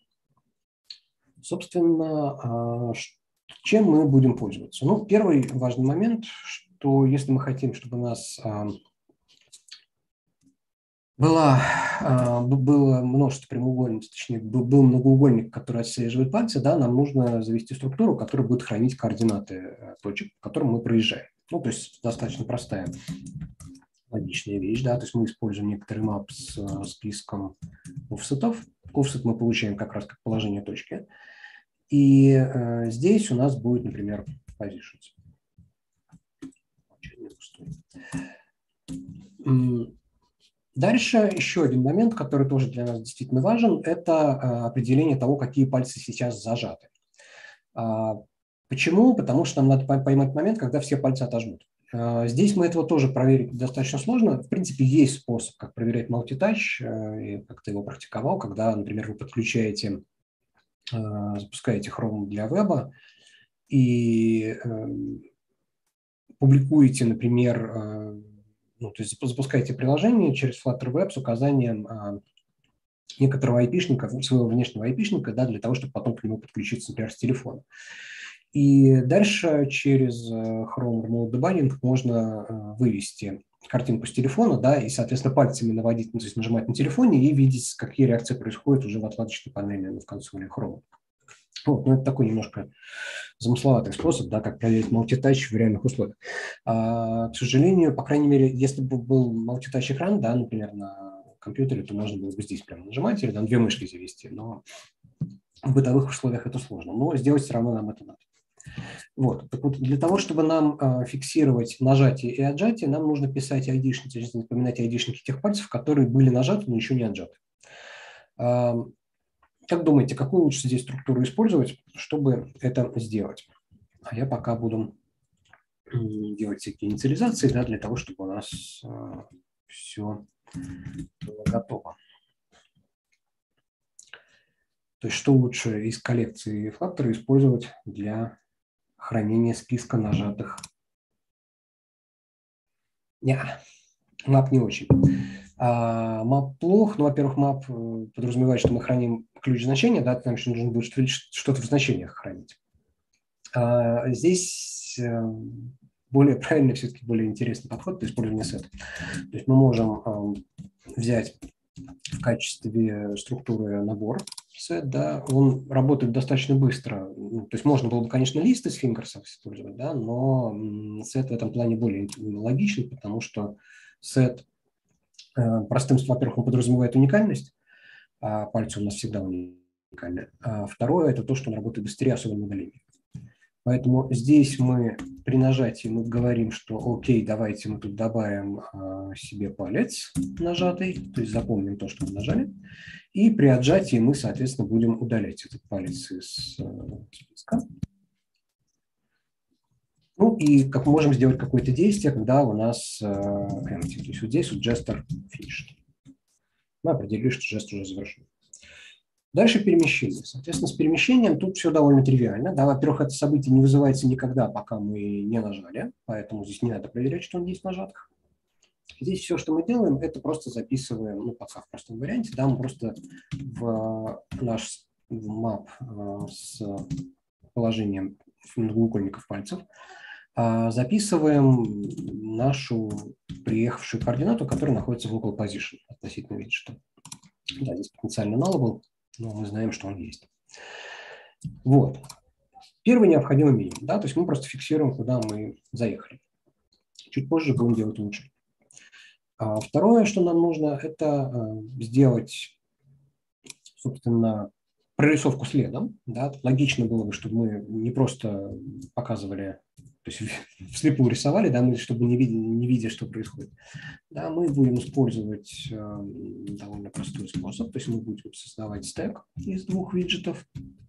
Собственно, чем мы будем пользоваться? Ну, первый важный момент, что если мы хотим, чтобы у нас было множество прямоугольников, точнее, был многоугольник, который отслеживает пальцы, да, нам нужно завести структуру, которая будет хранить координаты точек, по которым мы проезжаем. Ну, то есть достаточно простая логичная вещь, да, то есть мы используем некоторый map с списком офсетов. Офсет мы получаем как раз как положение точки. И здесь у нас будет, например, positions. Дальше еще один момент, который тоже для нас действительно важен, это определение того, какие пальцы сейчас зажаты. Почему? Потому что нам надо поймать момент, когда все пальцы отожмут. Здесь мы этого тоже проверить достаточно сложно. В принципе, есть способ, как проверять мультитач, я как-то его практиковал, когда, например, вы подключаете, запускаете Chrome для веба и публикуете, например, ну, то есть запускаете приложение через Flutter Web с указанием некоторого IP-шника, своего внешнего IP-шника, да, для того, чтобы потом к нему подключиться, например, с телефона. И дальше через Chrome Remote Debugging можно вывести картинку с телефона, да, и, соответственно, пальцами наводить, ну, то есть нажимать на телефоне и видеть, какие реакции происходят уже в отладочной панели в консоли Chrome. Вот, ну, это такой немножко замысловатый способ, да, как проверить мультитач в реальных условиях. К сожалению, по крайней мере, если бы был мультитач экран, да, например, на компьютере, то можно было бы здесь прямо нажимать или там две мышки завести, но в бытовых условиях это сложно. Но сделать все равно нам это надо. Вот. Так вот, для того, чтобы нам фиксировать нажатие и отжатие, нам нужно писать айдишники, то есть напоминать айдишники тех пальцев, которые были нажаты, но еще не отжаты. Как думаете, какую лучше здесь структуру использовать, чтобы это сделать? А я пока буду делать всякие инициализации, да, для того, чтобы у нас все было готово. То есть что лучше из коллекции фактора использовать для хранения списка нажатых? Нет, map не очень. Map плох. Ну, во-первых, map подразумевает, что мы храним ключ значения, да, нам еще нужно будет что-то в значениях хранить. Здесь более правильный, все-таки более интересный подход – это использование сета. То есть мы можем взять в качестве структуры набор сет, да, он работает достаточно быстро. То есть можно было бы, конечно, лист из фингерсов использовать, да, но сет в этом плане более логичный, потому что сет простым, во-первых, он подразумевает уникальность, а пальцы у нас всегда уникальны. А второе – это то, что он работает быстрее, особенно в удалении. Поэтому здесь мы при нажатии мы говорим, что окей, давайте мы тут добавим себе палец нажатый, то есть запомним то, что мы нажали. И при отжатии мы, соответственно, будем удалять этот палец из списка. Ну и как мы можем сделать какое-то действие, когда у нас empty. То есть вот здесь вот gesture finished. Мы определили, что жест уже завершен. Дальше перемещение. Соответственно, с перемещением тут все довольно тривиально. Да, во-первых, это событие не вызывается никогда, пока мы не нажали, поэтому здесь не надо проверять, что он есть в нажатках. Здесь все, что мы делаем, это просто записываем, ну, пока в простом варианте, да, мы просто в наш map с положением многоугольников пальцев записываем нашу приехавшую координату, которая находится в local position относительно виджета. Да, здесь потенциально nullable, но мы знаем, что он есть. Вот. Первый необходимый минимум, да, то есть мы просто фиксируем, куда мы заехали. Чуть позже будем делать лучше. Второе, что нам нужно, это сделать, собственно, прорисовку следом. Да. Логично было бы, чтобы мы не просто показывали, то есть вслепую рисовали, да, мы, чтобы не видя, что происходит. Да, мы будем использовать довольно простой способ, то есть мы будем создавать стек из двух виджетов.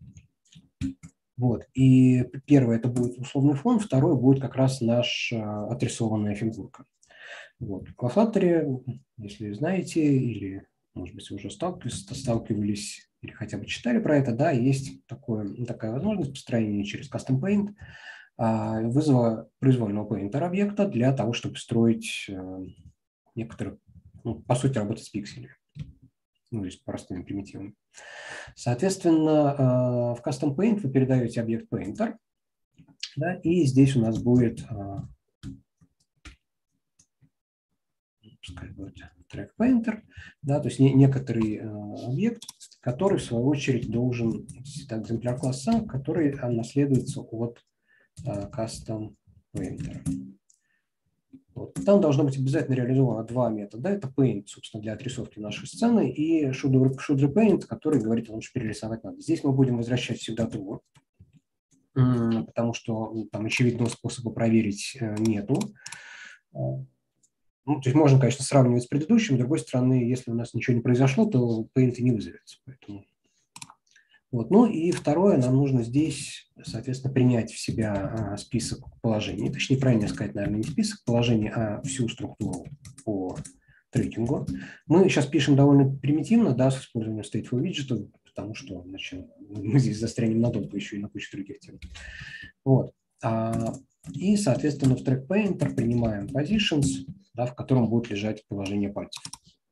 Вот. И первое это будет условный фон, второе будет как раз наша отрисованная фигурка. Вот. Во Flutter, если знаете, или, может быть, вы уже сталкивались или хотя бы читали про это, да, есть такая возможность построения через Custom Paint вызова произвольного поинтера объекта для того, чтобы строить некоторые, ну, по сути, работать с пикселями, ну, или с простыми примитивами. Соответственно, в Custom Paint вы передаете объект Painter, да, и здесь у нас будет, пускай будет track Painter, да, то есть некоторый объект, который, в свою очередь, должен, это экземпляр класса, который наследуется от Custom Painter. Вот. Там должно быть обязательно реализовано два метода. Это Paint, собственно, для отрисовки нашей сцены, и Should Repaint, который говорит о том, что перерисовать надо. Здесь мы будем возвращать всегда true, потому что там очевидного способа проверить нету. Ну, то есть можно, конечно, сравнивать с предыдущим, с другой стороны, если у нас ничего не произошло, то Paint не вызовется. Поэтому... Вот. Ну и второе, нам нужно здесь, соответственно, принять в себя список положений. Точнее, правильно сказать, наверное, не список положений, а всю структуру по трекингу. Мы сейчас пишем довольно примитивно, да, с использованием stateful виджета, потому что иначе мы здесь застрянем надолго еще и на кучу других тем. Вот. И, соответственно, в track painter принимаем positions, да, в котором будет лежать положение пальцев.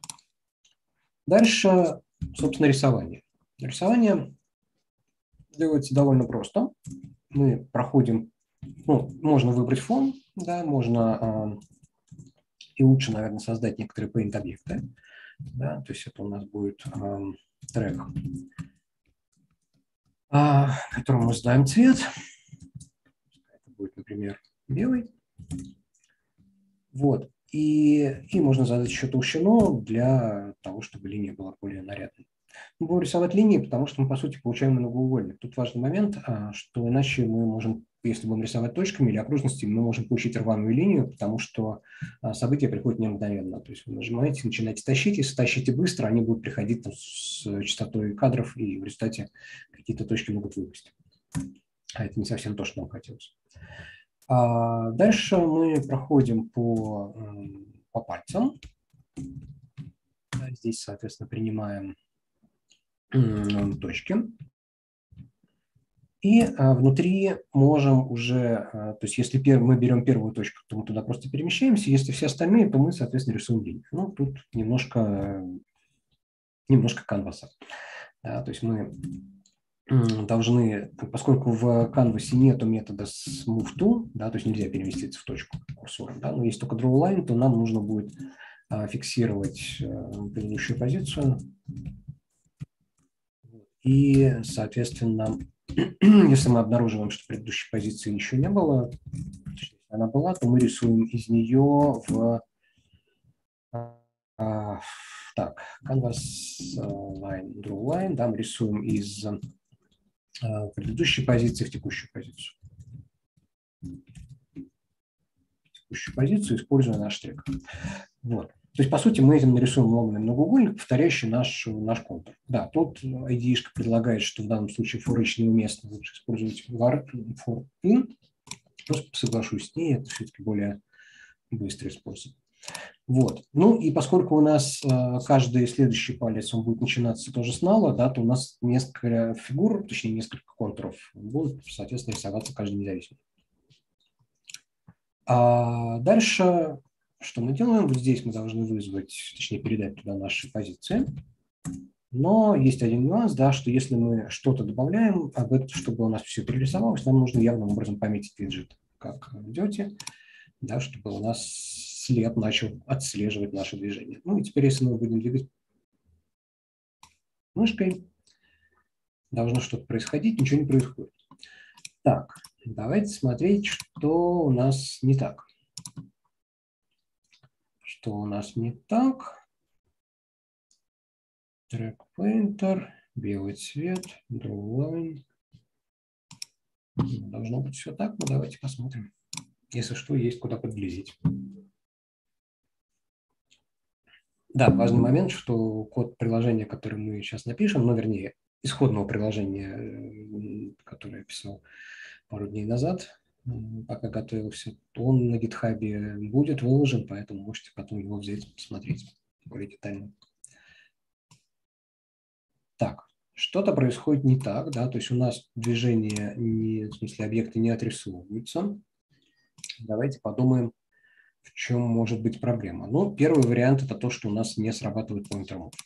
Дальше, собственно, рисование. Рисование делается довольно просто. Мы проходим, ну, можно выбрать фон, да, можно и лучше, наверное, создать некоторые paint-объекты. Да, то есть это у нас будет трек, которому мы сдаем цвет. Это будет, например, белый. Вот. И можно задать еще толщину для того, чтобы линия была более нарядной. Мы будем рисовать линии, потому что мы, по сути, получаем многоугольник. Тут важный момент, что иначе мы можем если будем рисовать точками или окружностями, мы можем получить рваную линию, потому что события приходят не мгновенно. То есть вы нажимаете, начинаете тащить, если тащите быстро, они будут приходить там, с частотой кадров, и в результате какие-то точки могут выпасть. А это не совсем то, что нам хотелось. Дальше мы проходим по пальцам. Здесь, соответственно, принимаем точки. И внутри можем уже, то есть если мы берем первую точку, то мы туда просто перемещаемся, если все остальные, то мы, соответственно, рисуем линию. Ну, тут немножко канваса. Да, то есть мы должны, поскольку в канвасе нету метода Move To, да, то есть нельзя переместиться в точку курсором, да, но есть только Draw Line, то нам нужно будет фиксировать предыдущую позицию. И, соответственно, если мы обнаруживаем, что предыдущей позиции еще не было, если она была, то мы рисуем из нее в так, Canvas Line, Draw Line, да, мы рисуем из предыдущей позиции в текущую позицию. Текущую позицию, используя наш штрих. Вот. То есть, по сути, мы этим нарисуем ломаный многоугольник, повторяющий наш контур. Да, тут IDE-шка предлагает, что в данном случае for each неуместно, лучше использовать for in. Просто соглашусь с ней, это все-таки более быстрый способ. Вот. Ну и поскольку у нас каждый следующий палец он будет начинаться тоже с нала, да, то у нас несколько фигур, точнее несколько контуров будут, соответственно, рисоваться каждый независимо. А дальше, что мы делаем? Вот здесь мы должны вызвать, точнее передать туда наши позиции. Но есть один нюанс, да, что если мы что-то добавляем, чтобы у нас все перерисовалось, нам нужно явным образом пометить виджет, как идете, да, чтобы у нас след начал отслеживать наше движение. Ну и теперь, если мы будем двигать мышкой, должно что-то происходить, ничего не происходит. Так, давайте смотреть, что у нас не так. Что у нас не так? Track Painter, белый цвет, Draw Line. Должно быть все так, но давайте посмотрим. Если что, есть куда подглядеть. Да, важный момент, что код приложения, который мы сейчас напишем, ну, вернее, исходного приложения, которое я писал пару дней назад, пока готовился, он на GitHub будет выложен, поэтому можете потом его взять, посмотреть более детально. Так, что-то происходит не так, да, то есть у нас движение, в смысле объекты не отрисовываются. Давайте подумаем, в чем может быть проблема. Ну, первый вариант – это то, что у нас не срабатывает pointer move.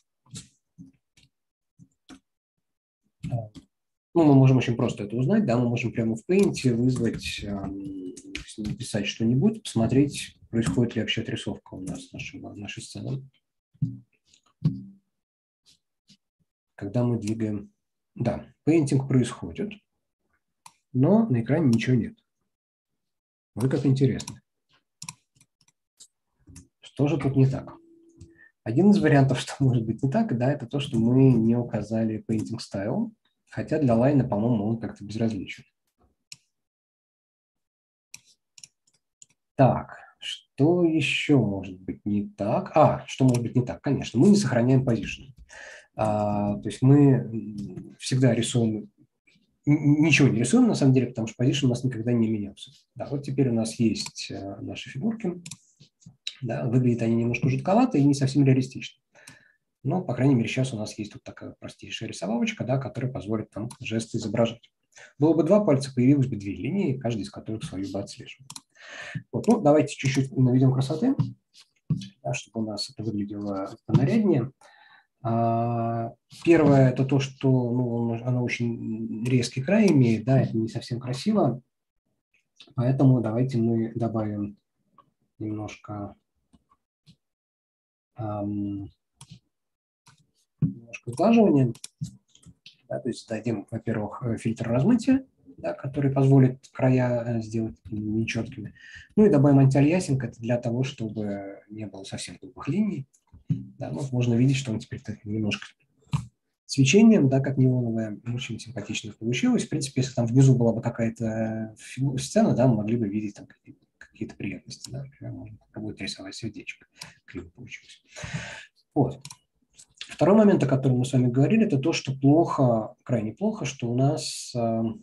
Ну, мы можем очень просто это узнать, да, мы можем прямо в Paint вызвать, написать что-нибудь, посмотреть, происходит ли вообще отрисовка у нас нашей сцены. Когда мы двигаем, да, painting происходит, но на экране ничего нет. Вот как интересно. Что же тут не так? Один из вариантов, что может быть не так, да, это то, что мы не указали painting style, хотя для лайна, по-моему, он как-то безразличен. Так, что еще может быть не так? Что может быть не так? Конечно, мы не сохраняем position. То есть мы всегда рисуем, ничего не рисуем на самом деле, потому что position у нас никогда не менялся. Да, вот теперь у нас есть наши фигурки. Да, выглядят они немножко жутковато и не совсем реалистично. Но, по крайней мере, сейчас у нас есть тут такая простейшая рисовалочка, да, которая позволит нам жесты изображать. Было бы два пальца, появилось бы две линии, каждый из которых свою бы отслеживал. Вот, ну, давайте чуть-чуть наведем красоты, да, чтобы у нас это выглядело понаряднее. Первое – это то, что оно очень резкий край имеет, да, это не совсем красиво, поэтому давайте мы добавим немножко сглаживания, да, то есть дадим, во-первых, фильтр размытия, да, который позволит края сделать нечеткими, ну и добавим антиальясинг, это для того, чтобы не было совсем грубых линий. Да, ну, можно видеть, что он теперь немножко свечением, да, как неоновое, очень симпатично получилось. В принципе, если там внизу была бы какая-то сцена, да, мы могли бы видеть там какие-то приятности, да, например, можно попробовать рисовать сердечко, криво получилось. Вот. Второй момент, о котором мы с вами говорили, это то, что плохо, крайне плохо, что у нас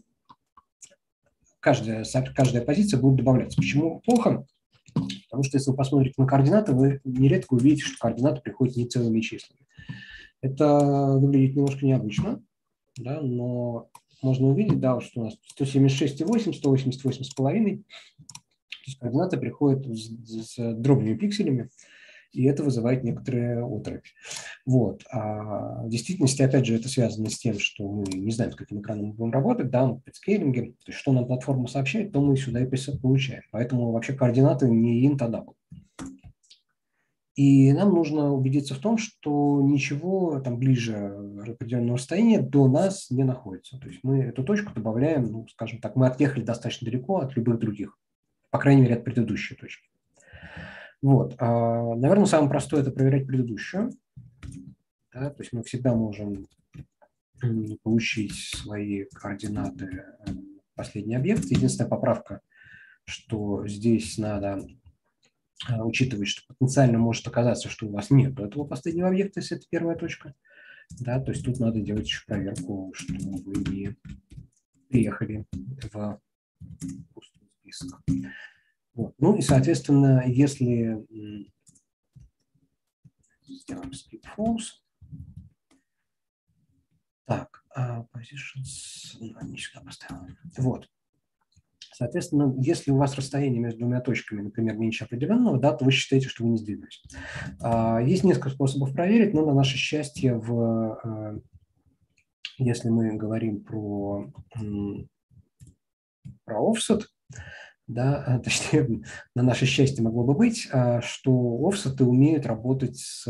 каждая позиция будет добавляться. Почему плохо? Потому что если вы посмотрите на координаты, вы нередко увидите, что координаты приходят не целыми числами. Это выглядит немножко необычно, да, но можно увидеть, да, что у нас 176,8, 188,5. То есть координаты приходят с дробными пикселями, и это вызывает некоторые оторопь. Вот. А в действительности, опять же, это связано с тем, что мы не знаем, с каким экраном мы будем работать, да, мы предскейлинге, то есть что нам платформа сообщает, то мы сюда и получаем. Поэтому вообще координаты не int, а double. И нам нужно убедиться в том, что ничего там ближе определенного расстояния до нас не находится. То есть мы эту точку добавляем, ну, скажем так, мы отъехали достаточно далеко от любых других, по крайней мере, от предыдущей точки. Вот. Наверное, самое простое – это проверять предыдущую. Да, то есть мы всегда можем получить свои координаты последний объект. Единственная поправка, что здесь надо учитывать, что потенциально может оказаться, что у вас нет этого последнего объекта, если это первая точка. Да, то есть тут надо делать еще проверку, что вы не приехали в пустой список. Вот. Ну и, соответственно, если сделаем skip false, так, positions, не сюда поставил. Вот. Соответственно, если у вас расстояние между двумя точками, например, меньше определенного, да, то вы считаете, что вы не сдвинулись. Есть несколько способов проверить, но на наше счастье, если мы говорим про offset, да, точнее, на наше счастье могло бы быть, что офсеты умеют работать с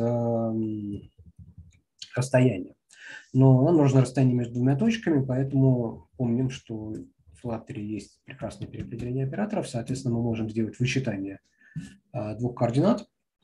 расстоянием. Но нам нужно расстояние между двумя точками, поэтому помним, что в Flutter есть прекрасное переопределение операторов, соответственно, мы можем сделать вычитание двух координат,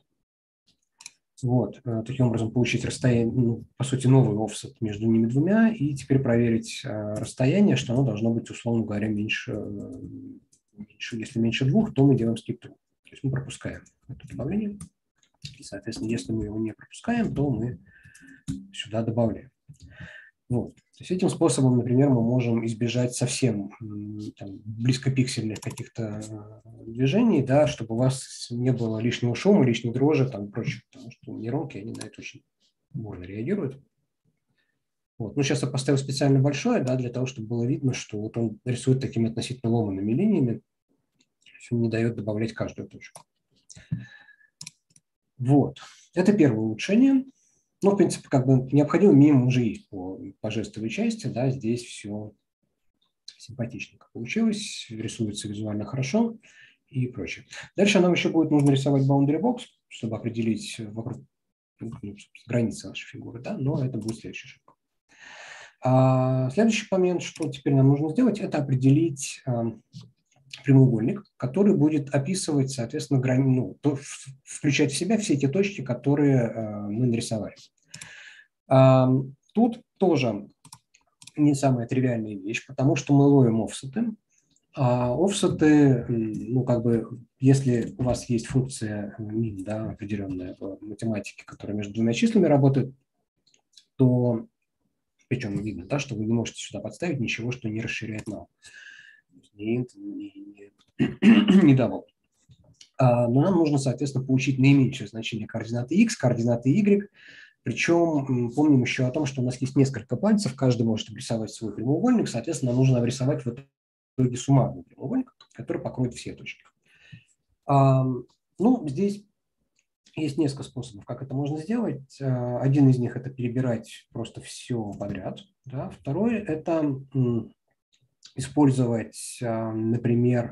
вот, таким образом получить расстояние, ну, по сути, новый офсет между ними двумя, и теперь проверить расстояние, что оно должно быть, условно говоря, меньше, если меньше 2, то мы делаем skip true. То есть мы пропускаем это добавление, и, соответственно, если мы его не пропускаем, то мы сюда добавляем. Вот. То есть этим способом, например, мы можем избежать совсем там, близкопиксельных каких-то движений, да, чтобы у вас не было лишнего шума, лишней дрожи там, и прочего, потому что нейронки, они на это очень бурно реагируют. Вот. Ну, сейчас я поставил специально большое, да, для того, чтобы было видно, что вот он рисует такими относительно ломаными линиями, то есть он не дает добавлять каждую точку. Вот. Это первое улучшение. Ну, в принципе, как бы необходимый минимум уже есть по жестовой части, да, здесь все симпатичненько получилось, рисуется визуально хорошо и прочее. Дальше нам еще будет нужно рисовать boundary box, чтобы определить вокруг границы нашей фигуры, да, но это будет следующий шаг. Следующий момент, что теперь нам нужно сделать, это определить прямоугольник, который будет описывать, соответственно, включать в себя все эти точки, которые мы нарисовали. Тут тоже не самая тривиальная вещь, потому что мы ловим офсеты. Офсеты, ну, как бы, если у вас есть функция min, да, определенная в математике, которая между двумя числами работает, то, причем видно, да, что вы не можете сюда подставить ничего, что не расширяет null. Ни int, ни double. Но нам нужно, соответственно, получить наименьшее значение координаты x, координаты y. Причем помним еще о том, что у нас есть несколько пальцев, каждый может обрисовать свой прямоугольник, соответственно, нам нужно обрисовать в итоге суммарный прямоугольник, который покроет все точки. Ну, здесь есть несколько способов, как это можно сделать. Один из них – это перебирать просто все подряд. Да? Второй – это использовать, например,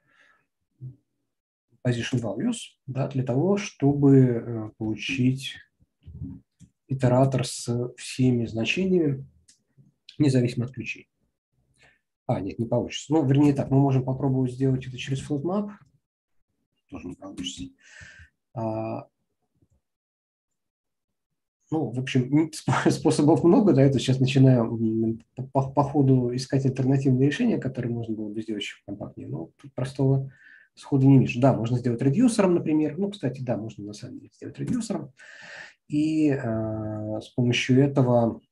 position values, да, для того, чтобы получить итератор с всеми значениями, независимо от ключей. Нет, не получится. Ну, вернее так, мы можем попробовать сделать это через floatmap. Тоже не получится. Ну, в общем, способов много, да, это сейчас начинаю по ходу искать альтернативные решения, которые можно было бы сделать еще компактнее, но тут простого сходу не вижу. Да, можно сделать редюсером, например. Ну, кстати, да, можно на самом деле сделать редюсером. И с помощью этого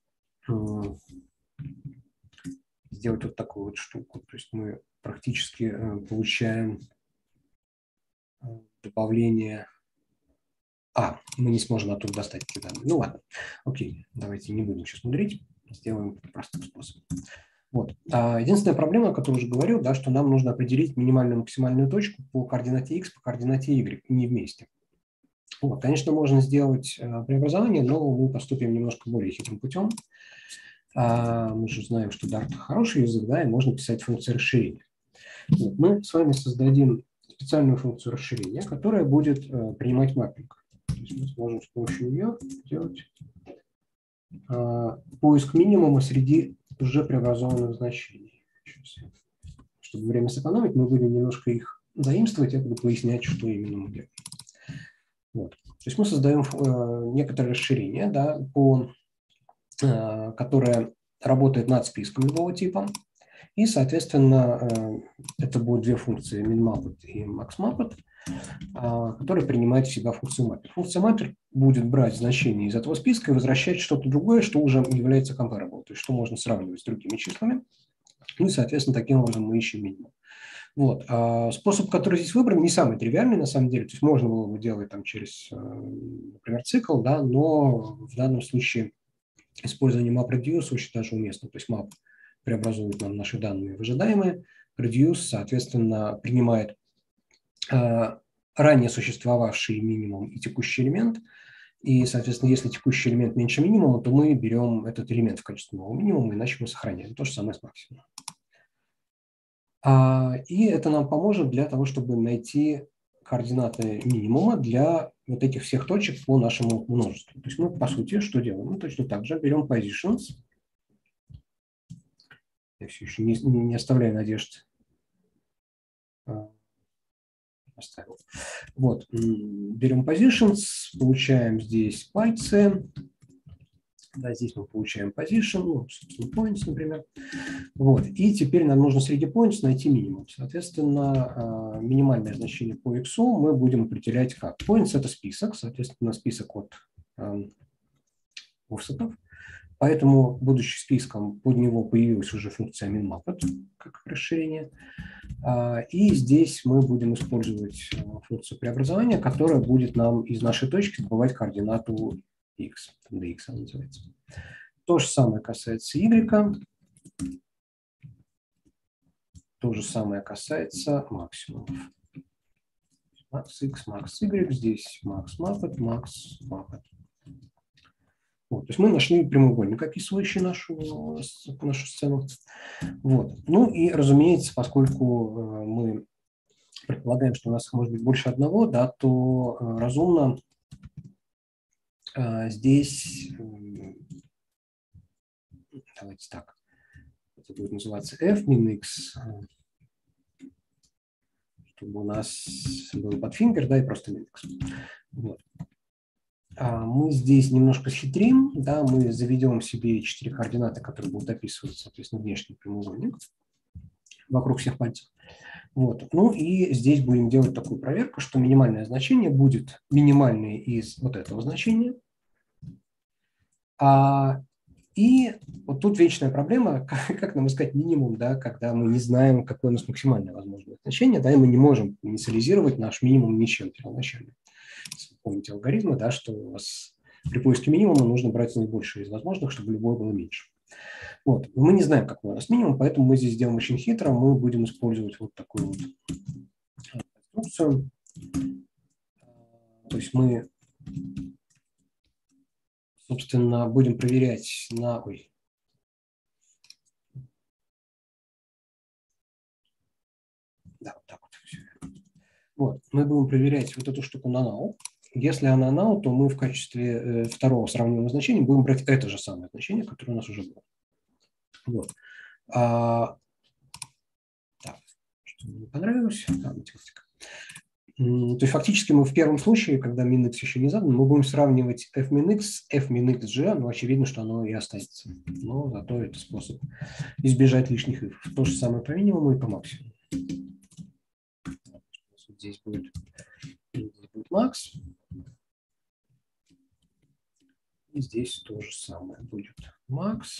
сделать вот такую вот штуку. То есть мы практически получаем добавление... мы не сможем оттуда достать эти данные. Ну ладно, окей, давайте не будем сейчас мудрить, сделаем простым способом. Вот. Единственная проблема, о которой уже говорил, да, что нам нужно определить минимальную и максимальную точку по координате x, по координате y, не вместе. Вот. Конечно, можно сделать преобразование, но мы поступим немножко более хитрым путем. Мы же знаем, что Dart хороший язык, да, и можно писать функции расширения. Вот. Мы с вами создадим специальную функцию расширения, которая будет принимать маппинг. То есть мы сможем с помощью нее сделать поиск минимума среди уже преобразованных значений. Чтобы время сэкономить, мы будем немножко их заимствовать, это будет пояснять, что именно мы делаем. Вот. То есть мы создаем некоторое расширение, да, которое работает над списком любого типа. И, соответственно, это будут две функции minMapped и maxMapped, которые принимают в себя функцию mapper. Функция mapper будет брать значение из этого списка и возвращать что-то другое, что уже является comparable, то есть что можно сравнивать с другими числами. Ну и, соответственно, таким образом мы ищем минимум. Вот. Способ, который здесь выбран, не самый тривиальный на самом деле. То есть можно было бы делать там через, например, цикл, да, но в данном случае использование MapReduce очень даже уместно. То есть map преобразует нам наши данные в ожидаемые, reduce, соответственно, принимает ранее существовавший минимум и текущий элемент. И, соответственно, если текущий элемент меньше минимума, то мы берем этот элемент в качестве нового минимума, иначе мы сохраняем. То же самое с максимумом. И это нам поможет для того, чтобы найти координаты минимума для вот этих всех точек по нашему множеству. То есть мы, по сути, что делаем? Мы точно так же берем positions. Я все еще не оставляю надежд. Оставил. Вот. Берем positions, получаем здесь пальцы. Да, здесь мы получаем position, ну, собственно, points, например. Вот. И теперь нам нужно среди points найти минимум. Соответственно, минимальное значение по x мы будем определять как? Points – это список, соответственно, список от офсетов. Поэтому, будучи списком, под него появилась уже функция minMapped как расширение. И здесь мы будем использовать функцию преобразования, которая будет нам из нашей точки добывать координату x, dx она называется. То же самое касается y, то же самое касается максимумов. Max x, max y, здесь maxMapped, maxMapped. Вот, то есть мы нашли прямоугольник, описывающий нашу сцену. Вот. Ну и, разумеется, поскольку мы предполагаем, что у нас может быть больше одного, да, то разумно здесь, давайте так, это будет называться f min x, чтобы у нас был подфингер, да, и просто min x. Вот. Мы здесь немножко схитрим, да, мы заведем себе 4 координаты, которые будут описывать, соответственно, внешний прямоугольник вокруг всех пальцев. Вот. Ну и здесь будем делать такую проверку, что минимальное значение будет минимальное из вот этого значения. И вот тут вечная проблема, как нам искать минимум, да, когда мы не знаем, какое у нас максимальное возможное значение, да, и мы не можем инициализировать наш минимум ничем первоначально. Если вы помните алгоритмы, да, что у вас при поиске минимума нужно брать наибольшее из возможных, чтобы любое было меньше. Вот. Мы не знаем, какой у нас минимум, поэтому мы здесь сделаем очень хитро. Мы будем использовать вот такую вот конструкцию. То есть мы, собственно, будем проверять на... Да, вот так вот. Вот. Мы будем проверять вот эту штуку на null. Если она null, то мы в качестве второго сравнимого значения будем брать это же самое значение, которое у нас уже было. Вот. Так, что мне не понравилось. Математика. То есть фактически мы в первом случае, когда min x еще не задан, мы будем сравнивать f-min x, f-min x-g, но очевидно, что оно и останется. Но зато это способ избежать лишних if. То же самое по минимуму и по максимуму. Здесь будет max. И здесь то же самое будет max.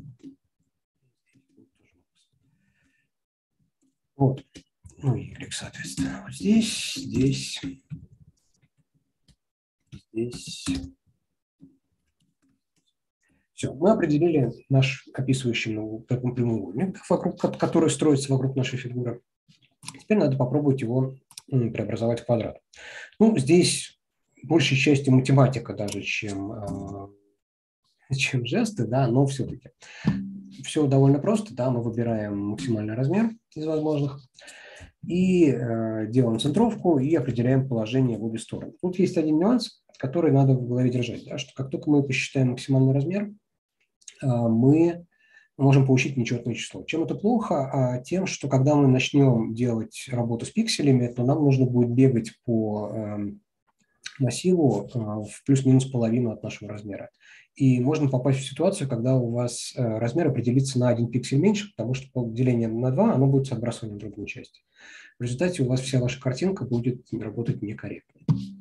Вот. Ну, y, соответственно. Вот здесь, здесь, здесь. Все, мы определили наш описывающий прямоугольник, вокруг, который строится вокруг нашей фигуры. Теперь надо попробовать его преобразовать в квадрат. Ну, здесь большей частью математика даже, чем жесты, да, но все-таки. Все довольно просто, да, мы выбираем максимальный размер из возможных и делаем центровку и определяем положение в обе стороны. Тут есть один нюанс, который надо в голове держать, да, что как только мы посчитаем максимальный размер, мы можем получить нечетное число. Чем это плохо? Тем, что когда мы начнем делать работу с пикселями, то нам нужно будет бегать по массиву в плюс-минус половину от нашего размера. И можно попасть в ситуацию, когда у вас размер определится на 1 пиксель меньше, потому что по делению на 2 оно будет с отбрасыванием другой части. В результате у вас вся ваша картинка будет работать некорректно.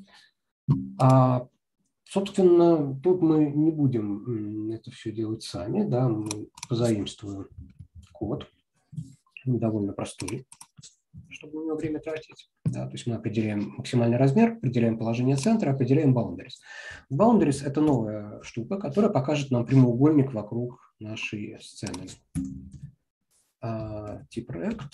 Собственно, тут мы не будем это все делать сами, да, мы позаимствуем код, довольно простой, чтобы на него время тратить. Да, то есть мы определяем максимальный размер, определяем положение центра, определяем boundaries. Boundaries – это новая штука, которая покажет нам прямоугольник вокруг нашей сцены. Тип rect.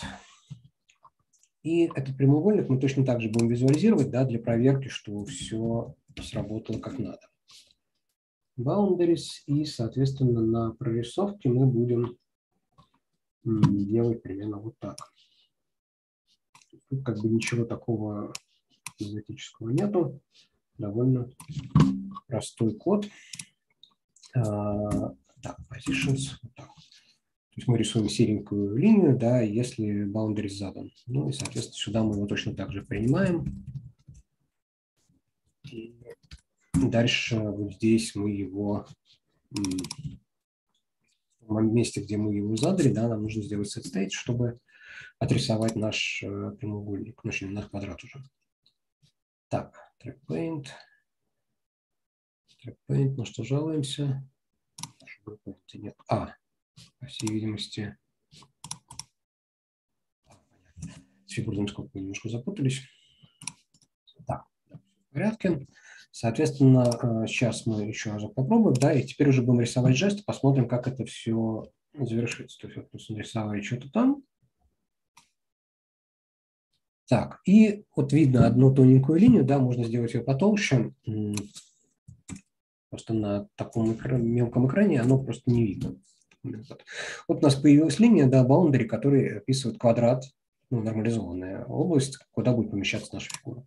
И этот прямоугольник мы точно так же будем визуализировать, да, для проверки, что все сработало как надо. Boundaries, и, соответственно, на прорисовке мы будем делать примерно вот так. Тут как бы ничего такого экзотического нету. Довольно простой код. Так, positions. Вот так. То есть мы рисуем серенькую линию, да, если boundaries задан. Ну и, соответственно, сюда мы его точно так же принимаем. И дальше вот здесь мы его, в месте, где мы его задали, да, нам нужно сделать set state, чтобы отрисовать наш прямоугольник, ну, наш квадрат уже. Так, track paint, на что жалуемся? Нет. По всей видимости, с фигурным скобкой немножко запутались. Так, в порядке. Соответственно, сейчас мы еще раз попробуем, да, и теперь уже будем рисовать жесты, посмотрим, как это все завершится. То есть вот мы нарисовали что-то там. Так, и вот видно одну тоненькую линию, да, можно сделать ее потолще. Просто на таком мелком экране оно просто не видно. Вот у нас появилась линия, да, boundary, который описывает квадрат, ну, нормализованная область, куда будет помещаться наша фигура.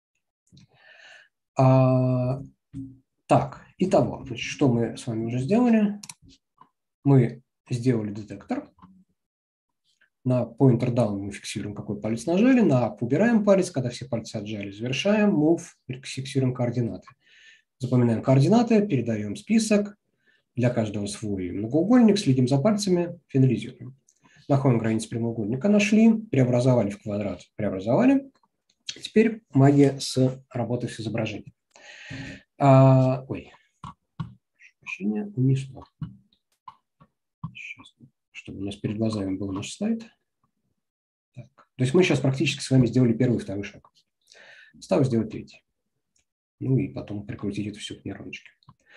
Так, итого, значит, что мы с вами уже сделали? Мы сделали детектор. На pointer down мы фиксируем, какой палец нажали, на up убираем палец, когда все пальцы отжали, завершаем, move, фиксируем координаты. Запоминаем координаты, передаем список, для каждого свой многоугольник, следим за пальцами, финализируем. Находим границы прямоугольника, нашли, преобразовали в квадрат, преобразовали. Теперь магия с работой с изображением. Прошу прощения, унесло. Сейчас, чтобы у нас перед глазами был наш слайд. Так. То есть мы сейчас практически с вами сделали первый и второй шаг. Осталось сделать третий. Ну и потом прикрутить это все к нейроночке.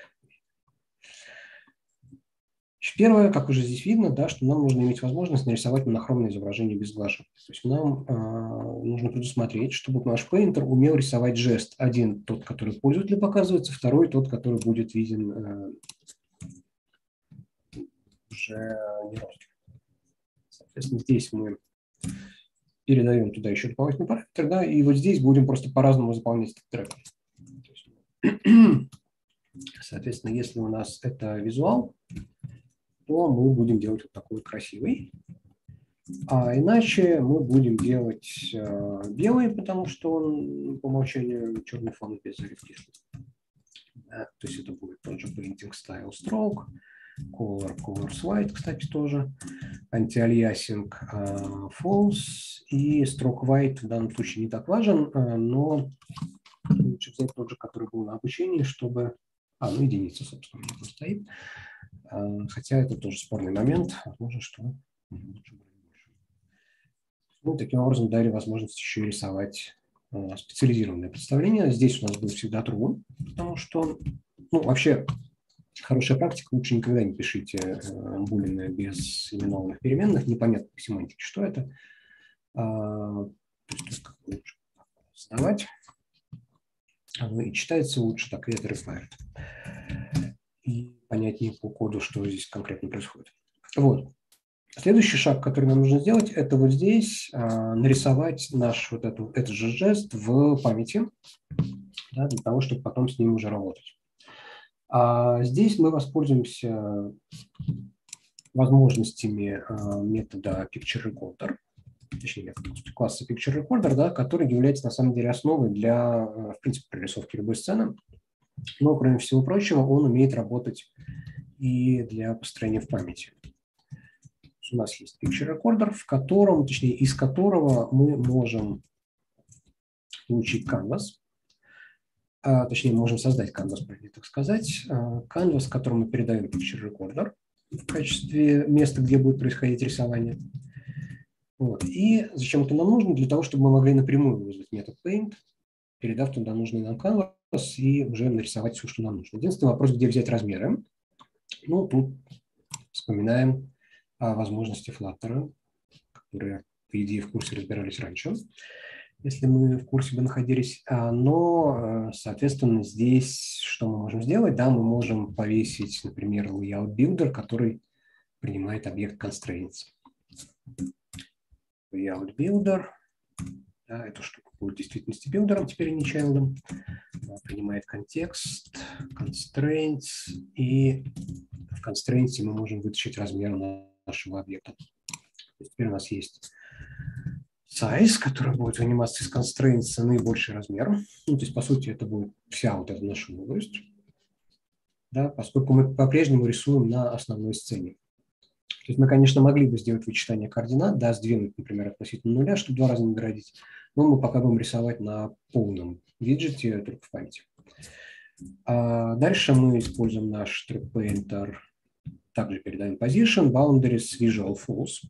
Первое, как уже здесь видно, да, что нам нужно иметь возможность нарисовать монохромное изображение без глажа. То есть нам нужно предусмотреть, чтобы наш Painter умел рисовать жест. Один тот, который пользователю показывается, второй тот, который будет виден уже нейронке. Соответственно, здесь мы передаем туда еще дополнительный параметр, да, и вот здесь будем просто по-разному заполнять этот трек. Соответственно, если у нас это визуал, то мы будем делать вот такой красивый. А иначе мы будем делать белый, потому что он по умолчанию черный фон без заливки. Да, то есть это будет тот же Painting Style Stroke, Colors White, кстати, тоже, Anti-Aliasing False, и Stroke White в данном случае не так важен, но лучше взять тот же, который был на обучении, чтобы... ну единица, собственно, у нас стоит. Хотя это тоже спорный момент. Возможно, что лучше брать больше. Ну, таким образом дали возможность еще и рисовать специализированное представление. Здесь у нас будет всегда true, потому что, ну, вообще, хорошая практика, лучше никогда не пишите булины без именованных переменных, непонятно по семантике, что это. То есть как лучше создавать. И читается лучше так, это required. И понятнее по коду, что здесь конкретно происходит. Вот. Следующий шаг, который нам нужно сделать, это вот здесь нарисовать наш вот этот же жест в памяти, да, для того, чтобы потом с ним уже работать. Здесь мы воспользуемся возможностями метода Picture Recorder, точнее, класса Picture Recorder, да, который является на самом деле основой для, в принципе, прорисовки любой сцены. Но, кроме всего прочего, он умеет работать и для построения в памяти. У нас есть Picture Recorder, в котором, точнее, из которого мы можем получить canvas, точнее, можем создать canvas, правильно так сказать, canvas, который мы передаем Picture Recorder в качестве места, где будет происходить рисование. Вот. И зачем это нам нужно? Для того, чтобы мы могли напрямую вызвать метод Paint, передав туда нужный нам canvas и уже нарисовать все, что нам нужно. Единственный вопрос, где взять размеры. Ну, тут вспоминаем о возможности Flutter, которые, по идее, в курсе разбирались раньше, если мы в курсе бы находились. Но, соответственно, здесь что мы можем сделать? Да, мы можем повесить, например, layout builder, который принимает объект constraints. Layout builder. Да, эту штуку будет в действительности билдером, теперь не чайлдом. Принимает контекст, constraints, и в constraints мы можем вытащить размер нашего объекта. Теперь у нас есть size, который будет выниматься из constraints, наибольший размер. Ну, то есть, по сути, это будет вся вот эта наша область, да, поскольку мы по-прежнему рисуем на основной сцене. То есть мы, конечно, могли бы сделать вычитание координат, да, сдвинуть, например, относительно нуля, чтобы два раза наградить, но мы пока будем рисовать на полном виджете, только в памяти. Дальше мы используем наш Track Painter, также передаем Position, Boundaries, Visual False.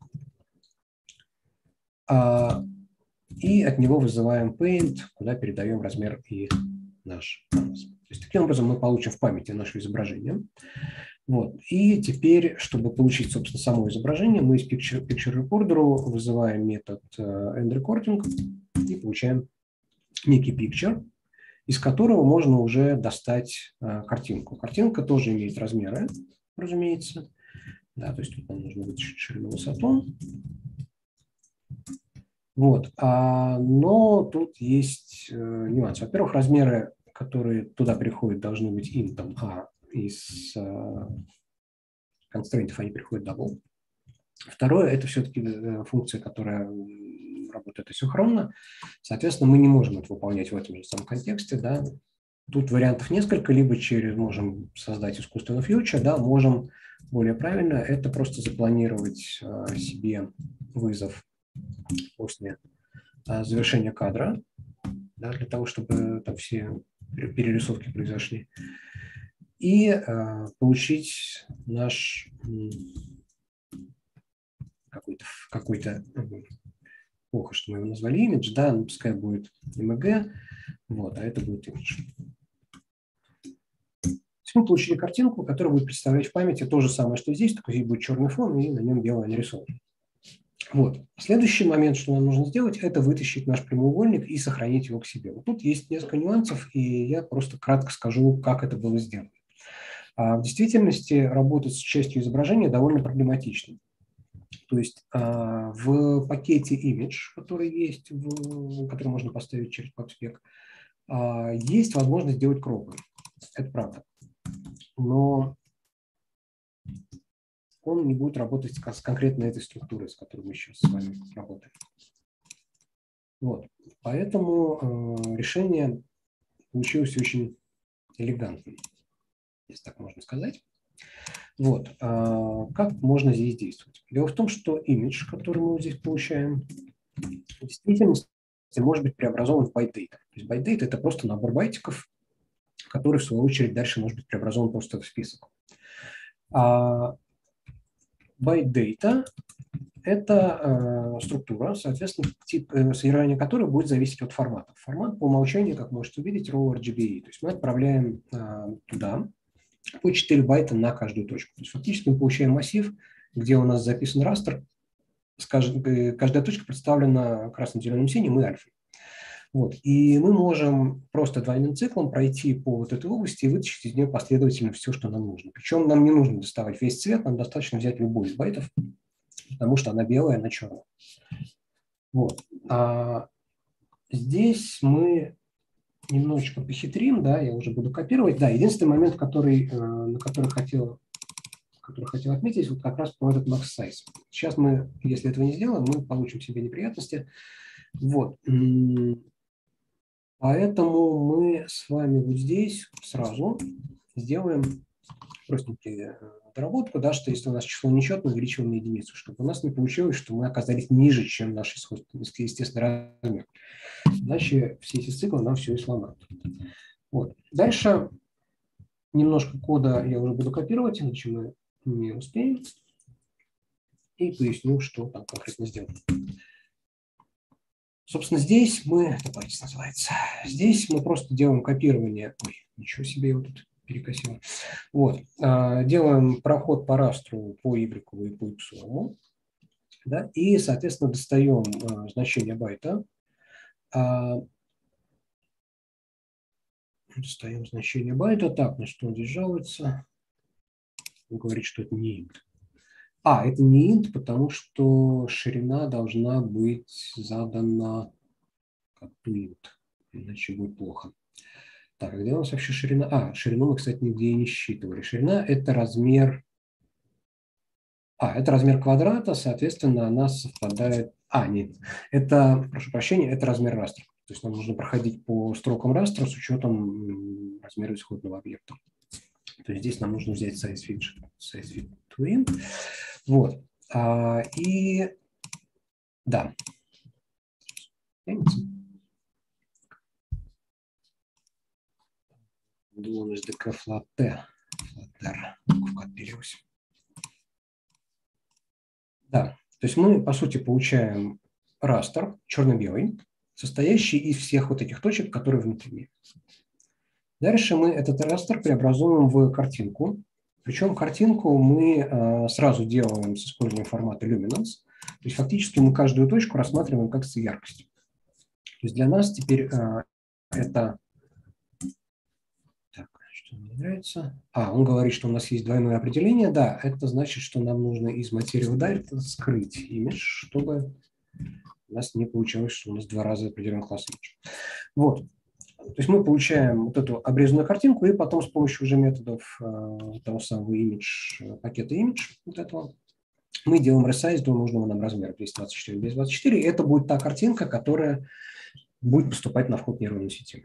И от него вызываем Paint, куда передаем размер и наш canvas. То есть таким образом мы получим в памяти наше изображение. Вот. И теперь, чтобы получить, собственно, само изображение, мы из Picture Recorder вызываем метод endRecording и получаем некий picture, из которого можно уже достать картинку. Картинка тоже имеет размеры, разумеется. Да, то есть тут нам нужно вытащить ширину, высоту. Вот. Но тут есть нюанс. Во-первых, размеры, которые туда приходят, должны быть интом, из констрейнтов они приходят double. Второе, это все-таки функция, которая работает асинхронно. Соответственно, мы не можем это выполнять в этом же самом контексте. Да. Тут вариантов несколько. Либо можем создать искусственный фьючер, да, можем более правильно это просто запланировать себе вызов после завершения кадра, да, для того, чтобы там все перерисовки произошли. И получить наш какой-то плохо, что мы его назвали image, да, но пускай будет img, вот, а это будет image. Мы получили картинку, которая будет представлять в памяти то же самое, что здесь, только здесь будет черный фон, и на нем белое нарисовано. Вот. Следующий момент, что нам нужно сделать, это вытащить наш прямоугольник и сохранить его к себе. Вот тут есть несколько нюансов, и я просто кратко скажу, как это было сделано. В действительности работать с частью изображения довольно проблематично. То есть в пакете image, который есть, который можно поставить через PubSpec, есть возможность сделать кропы. Это правда. Но он не будет работать с конкретно этой структурой, с которой мы сейчас с вами работаем. Вот. Поэтому решение получилось очень элегантным, если так можно сказать. Вот. Как можно здесь действовать? Дело в том, что имидж, который мы вот здесь получаем, в действительности может быть преобразован в байт-дейта. То есть байт-дейта – это просто набор байтиков, который, в свою очередь, дальше может быть преобразован просто в список. Байт-дейта – это структура, соответственно, тип содержания которой будет зависеть от формата. Формат по умолчанию, как можете увидеть, raw RGBA. То есть мы отправляем туда по 4 байта на каждую точку. То есть фактически мы получаем массив, где у нас записан растер, каждая точка представлена красным, зеленым, синим и альфой. Вот. И мы можем просто двойным циклом пройти по вот этой области и вытащить из нее последовательно все, что нам нужно. Причем нам не нужно доставать весь цвет, нам достаточно взять любой из байтов, потому что она белая, она черная. Вот. Здесь мы немножечко похитрим, да, я уже буду копировать. Да, единственный момент, на который хотел отметить, вот как раз про этот max size. Сейчас мы, если этого не сделаем, мы получим себе неприятности. Вот. Поэтому мы с вами вот здесь сразу сделаем простенькую доработку, да, что если у нас число нечетное, увеличиваем на единицу, чтобы у нас не получилось, что мы оказались ниже, чем наш естественный размер. Иначе все эти циклы нам все и сломают. Вот. Дальше немножко кода я уже буду копировать, иначе мы не успеем. И поясню, что там конкретно сделано. Собственно, здесь мы, давайте называется, здесь мы просто делаем копирование. Ой, ничего себе, я его тут перекосил. Вот. Делаем проход по растру по Y и по X. Да, и, соответственно, достаем значение байта. Достаем значение байта. Так, на что он здесь жалуется? Он говорит, что это не int. Это не int, потому что ширина должна быть задана как int, иначе будет плохо. Так, где у нас вообще ширина? Ширину мы, кстати, нигде и не считывали. Ширина – это размер… это размер квадрата, соответственно, она совпадает… нет. Это, прошу прощения, это размер растра. То есть нам нужно проходить по строкам растра с учетом размера исходного объекта. То есть здесь нам нужно взять size fit to int. Вот. И да. Думаю, SDK Flutter отберегся. Да, то есть мы, по сути, получаем растер черно-белый, состоящий из всех вот этих точек, которые внутри. Дальше мы этот растер преобразуем в картинку. Причем картинку мы сразу делаем с использованием формата Luminance. То есть фактически мы каждую точку рассматриваем как яркость. То есть для нас теперь это… Так, что мне нравится? Он говорит, что у нас есть двойное определение. Да, это значит, что нам нужно из Material Director скрыть имидж, чтобы у нас не получалось, что у нас два раза определен класс image. Вот. То есть мы получаем вот эту обрезанную картинку, и потом с помощью уже методов того самого image, пакета image, вот этого, мы делаем resize до нужного нам размера 224 без 24. Это будет та картинка, которая будет поступать на вход нейронной сети.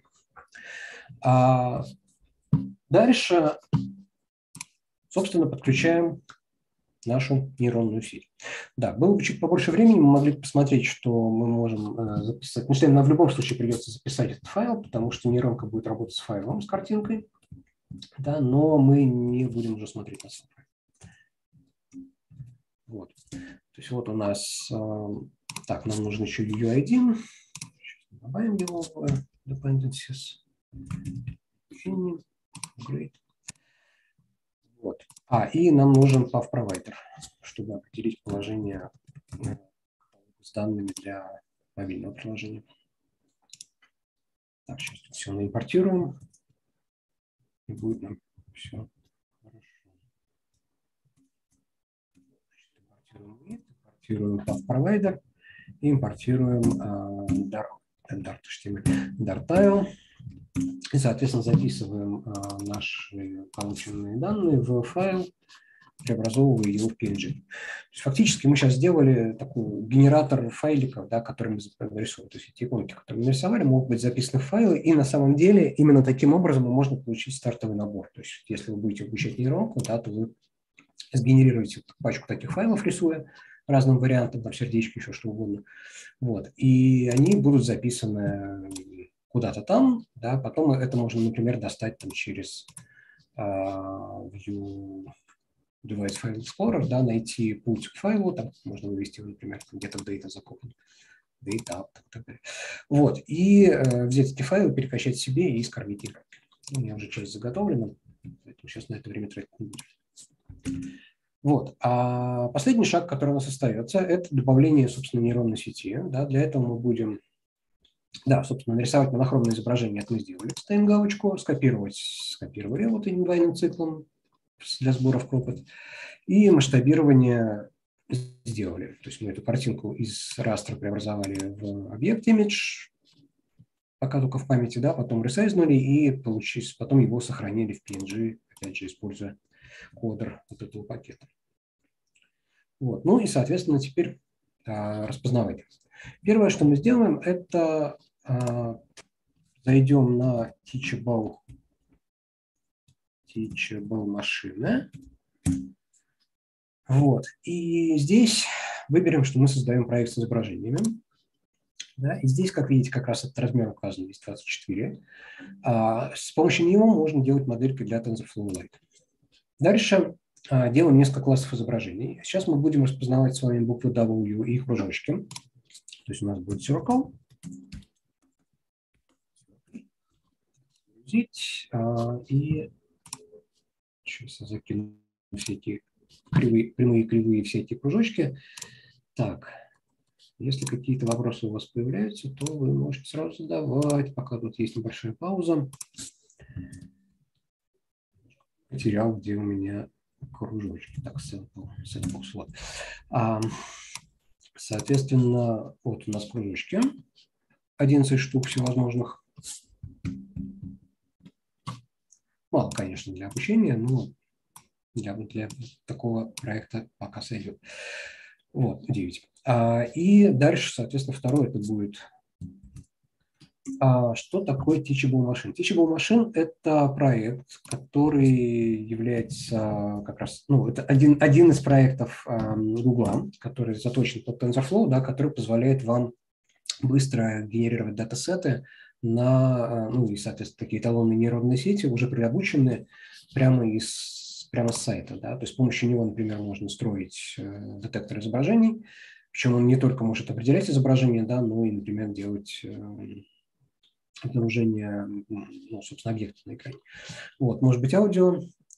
Дальше, собственно, подключаем нашу нейронную сеть. Да, было бы чуть побольше времени, мы могли посмотреть, что мы можем записать. Ну, нам в любом случае придется записать этот файл, потому что нейронка будет работать с файлом, с картинкой, да, но мы не будем уже смотреть на сам файл. Вот. То есть вот у нас, так, нам нужен еще UI1. Сейчас добавим его в dependencies. Great. Вот. И нам нужен path provider, чтобы определить положение с данными для мобильного приложения. Так, сейчас все наимпортируем, и будет нам все хорошо. Импортируем path provider и импортируем Dart.html. И, соответственно, записываем наши полученные данные в файл, преобразовывая его в PNG. То есть фактически мы сейчас сделали такой генератор файликов, да, который мы нарисовали. То есть эти иконки, которые мы нарисовали, могут быть записаны в файлы, и на самом деле именно таким образом можно получить стартовый набор. То есть если вы будете обучать нейронку, да, то вы сгенерируете пачку таких файлов, рисуя разным вариантам, там сердечки, еще что угодно. Вот. И они будут записаны куда-то там, да, потом это можно, например, достать там через View Device File Explorer, да, найти путь к файлу, там можно вывести его, например, где-то в Data закопан, Data, так далее. Вот, и взять эти файлы, перекачать себе и скормить их. У меня уже часть заготовлена, поэтому сейчас на это время тратить не будем. Вот. А последний шаг, который у нас остается, это добавление, собственно, нейронной сети. Да, для этого мы будем, да, собственно, нарисовать монохромное изображение, это мы сделали. Ставим галочку, скопировали вот этим двойным циклом для сбора в Кропот. И масштабирование сделали. То есть мы эту картинку из растра преобразовали в объект image, пока только в памяти, да, потом ресайзнули и потом его сохранили в PNG, опять же, используя кодер вот этого пакета. Вот. Ну и, соответственно, теперь распознавание. Первое, что мы сделаем, это зайдем на Teachable машины. Вот. И здесь выберем, что мы создаем проект с изображениями. Да? И здесь, как видите, как раз этот размер указан, здесь 24. С помощью него можно делать модельки для TensorFlow Lite. Дальше делаем несколько классов изображений. Сейчас мы будем распознавать с вами буквы W и кружочки. То есть у нас будет circle. И сейчас я закину все эти прямые, кривые, все эти кружочки. Так, если какие-то вопросы у вас появляются, то вы можете сразу задавать, пока тут есть небольшая пауза. Потерял, где у меня кружочки. Так, sample slot. Соответственно, вот у нас кружочки. 11 штук всевозможных. Мало, конечно, для обучения, но для такого проекта пока сойдет. Вот, 9. И дальше, соответственно, второе это будет. Что такое Teachable Machine? Teachable Machine – это проект, который является как раз, ну, это один из проектов Google, который заточен под TensorFlow, да, который позволяет вам быстро генерировать датасеты на, ну, и, соответственно, такие эталонные нейронные сети, уже преобученные прямо с сайта. Да. То есть с помощью него, например, можно строить детектор изображений, причем он не только может определять изображение, да, но и, например, делать обнаружение, ну, собственно, объекта на экране. Вот, может быть, аудио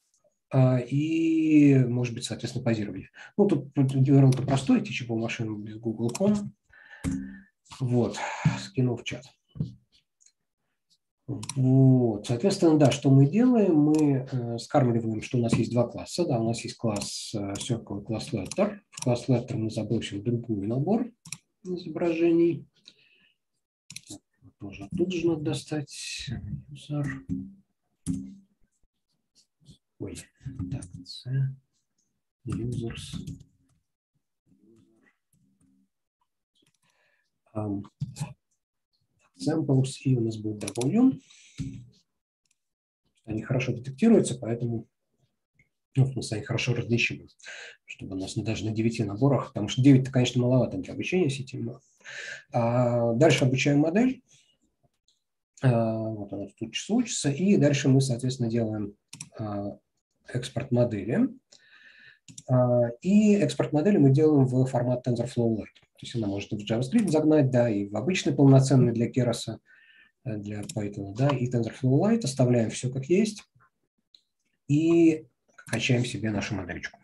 и, может быть, соответственно, позирование. Ну, тут URL-то простой, Teachable машин без Google.com. Вот, скинул в чат. Вот, соответственно, да, что мы делаем? Мы скармливаем, что у нас есть два класса. Да, у нас есть класс Circle и класс Letter. В класс Letter мы забросим другой набор изображений. Тоже тут же надо достать user. Ой, так, users. Samples, и у нас будет W. Они хорошо детектируются, поэтому, ну, в смысле, они хорошо различимы, чтобы у нас даже на 9 наборах, потому что 9, конечно, маловато для обучения сети. Дальше обучаем модель. Вот она тут учится, и дальше мы, соответственно, делаем экспорт модели. И экспорт модели мы делаем в формат TensorFlow Lite. То есть она может в JavaScript загнать, да, и в обычный полноценный для Keras, для Python, да, и TensorFlow Lite. Оставляем все как есть и качаем себе нашу модельчику.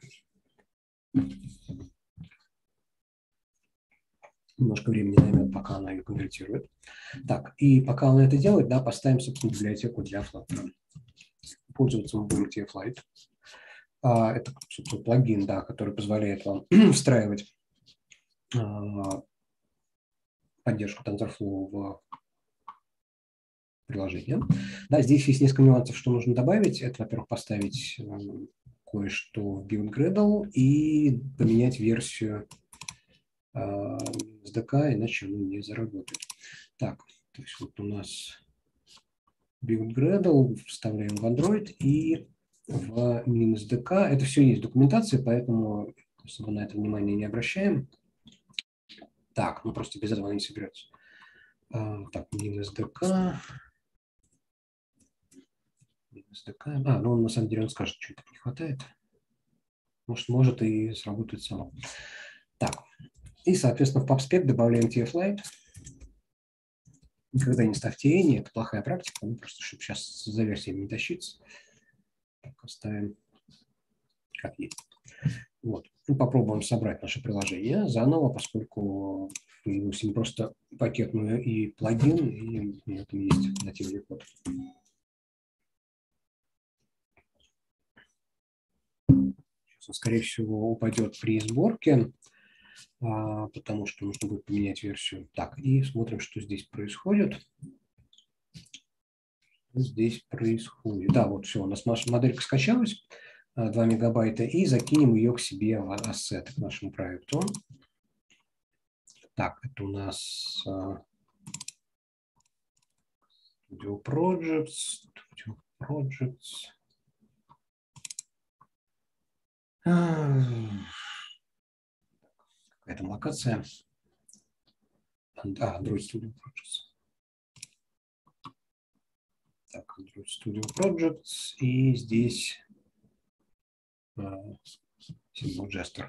Немножко времени займет, пока она ее конвертирует. Так, и пока она это делает, да, поставим, собственно, библиотеку для Flutter. Пользоваться мы будем TF-Lite. Это, собственно, плагин, да, который позволяет вам встраивать поддержку TensorFlow в приложение. Да, здесь есть несколько нюансов, что нужно добавить. Это, во-первых, поставить кое-что в build.gradle и поменять версию SDK, иначе оно не заработает. Так, то есть вот у нас build.gradle, вставляем в Android и в -dk. Это все есть документация, поэтому особо на это внимание не обращаем. Так, ну просто без этого она не соберется. Так, -dk. Ну он на самом деле он скажет, что это не хватает. Может и сработает само. Так, и, соответственно, в PubSpec добавляем TF-Lite. Никогда не ставьте any, это плохая практика, ну, просто чтобы сейчас за версиями не тащиться. Так, оставим как есть. Вот. Ну, попробуем собрать наше приложение заново, поскольку появился не просто пакет, но и плагин, и в этом есть нативный код. Сейчас он, скорее всего, упадет при сборке, потому что нужно будет поменять версию. Так, и смотрим, что здесь происходит. Здесь происходит. Да, вот все, у нас наша моделька скачалась, 2 мегабайта, и закинем ее к себе в ассет, к нашему проекту. Так, это у нас Studio Projects. Какая-то локация. Android Studio Projects. Так, Android Studio Projects. И здесь Simple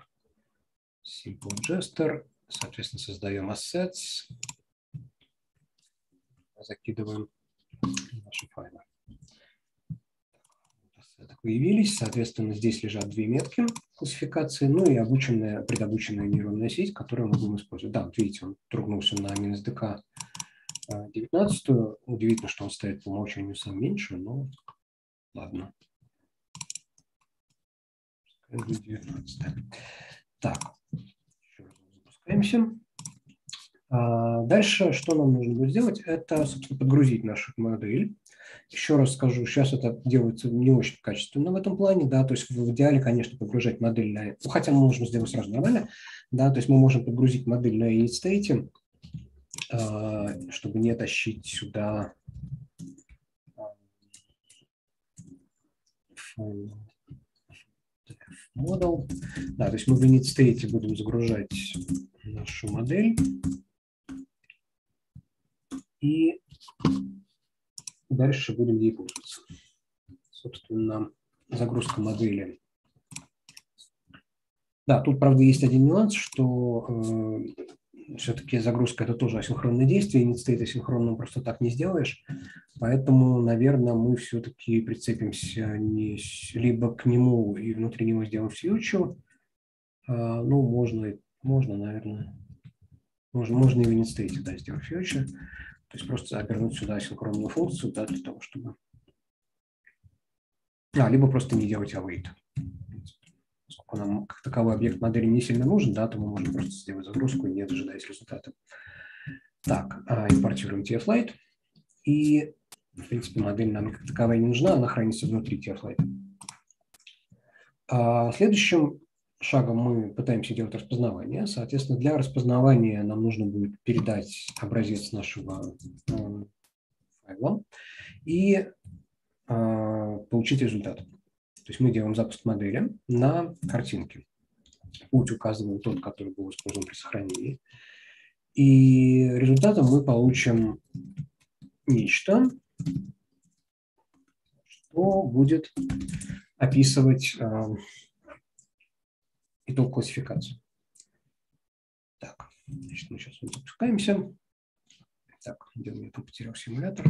Gesture. Соответственно, создаем assets. Закидываем наши файлы. Так, появились. Соответственно, здесь лежат две метки классификации, ну и предобученная нейронная сеть, которую мы будем использовать. Да, вот видите, он трогнулся на -dk 19. Удивительно, что он стоит по умолчанию сам меньше, но ладно. 19. Так, еще раз запускаемся. Дальше, что нам нужно будет сделать, это, собственно, подгрузить нашу модель. Еще раз скажу, сейчас это делается не очень качественно в этом плане, да, то есть в идеале, конечно, подгружать модель хотя мы можем сделать сразу нормально, да, то есть мы можем подгрузить модель на init state, чтобы не тащить сюда model. Да, то есть мы в init state будем загружать нашу модель и дальше будем ей пользоваться. Собственно, загрузка модели. Да, тут, правда, есть один нюанс, что все-таки загрузка – это тоже асинхронное действие, init state асинхронным просто так не сделаешь, поэтому, наверное, мы все-таки прицепимся либо к нему и внутри него сделаем фьючер, ну, можно, наверное, можно и в init state, да, сделать фьючер, то есть просто обернуть сюда асинхронную функцию, да, для того, чтобы… либо просто не делать await. Поскольку нам как таковой объект модели не сильно нужен, да, то мы можем просто сделать загрузку, не дожидаясь результата. Так, импортируем TF-Lite. И, в принципе, модель нам как таковая не нужна, она хранится внутри TF-Lite. Следующим шагом мы пытаемся делать распознавание. Соответственно, для распознавания нам нужно будет передать образец нашего файла и получить результат. То есть мы делаем запуск модели на картинке. Путь указываем тот, который был использован при сохранении. И результатом мы получим нечто, что будет описывать итог классификации. Так, значит, мы сейчас запускаемся. Так, где у меня там потерял симулятор?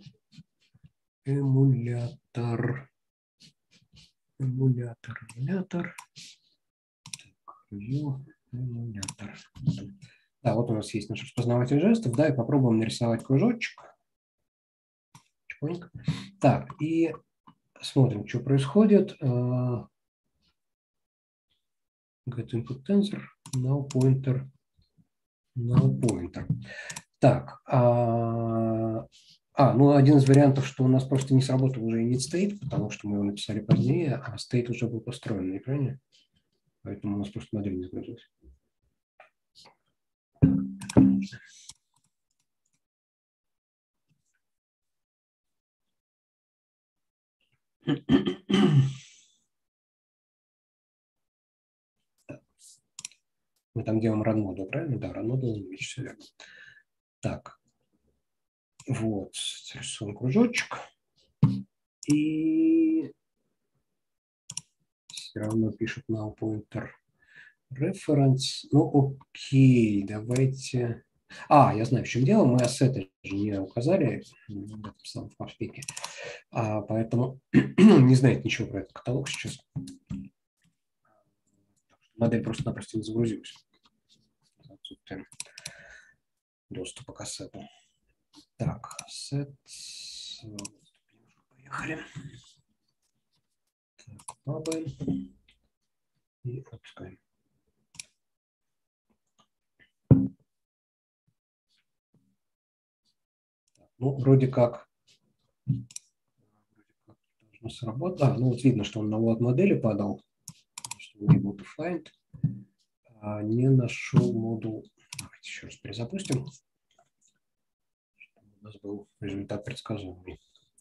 Эмулятор. Так, эмулятор. Да, вот у нас есть наш распознаватель жестов, да, и попробуем нарисовать кружочек. Так, и смотрим, что происходит. Get input tensor, null pointer. Так, Ну, один из вариантов, что у нас просто не сработал уже init state, потому что мы его написали позднее, а state уже был построен на экране, поэтому у нас просто модель не загрузилась. Мы там делаем run model, правильно? Да, run model, все верно. Так, вот, рисуем кружочек. И все равно пишет null pointer reference. Ну, окей, давайте... я знаю, в чем дело. Мы ассеты же не указали в этом самом паспеке. Поэтому не знает ничего про этот каталог сейчас. Модель просто-напросто не загрузилась. Отсутствие доступа к ассету. Так, ассет. Поехали. Так, бабы. И отпускаем. Ну, вроде как должно сработать. Ну, вот видно, что он на лад модели подал, что не был defined, не нашел модул. Давайте еще раз перезапустим, чтобы у нас был результат предсказуемый.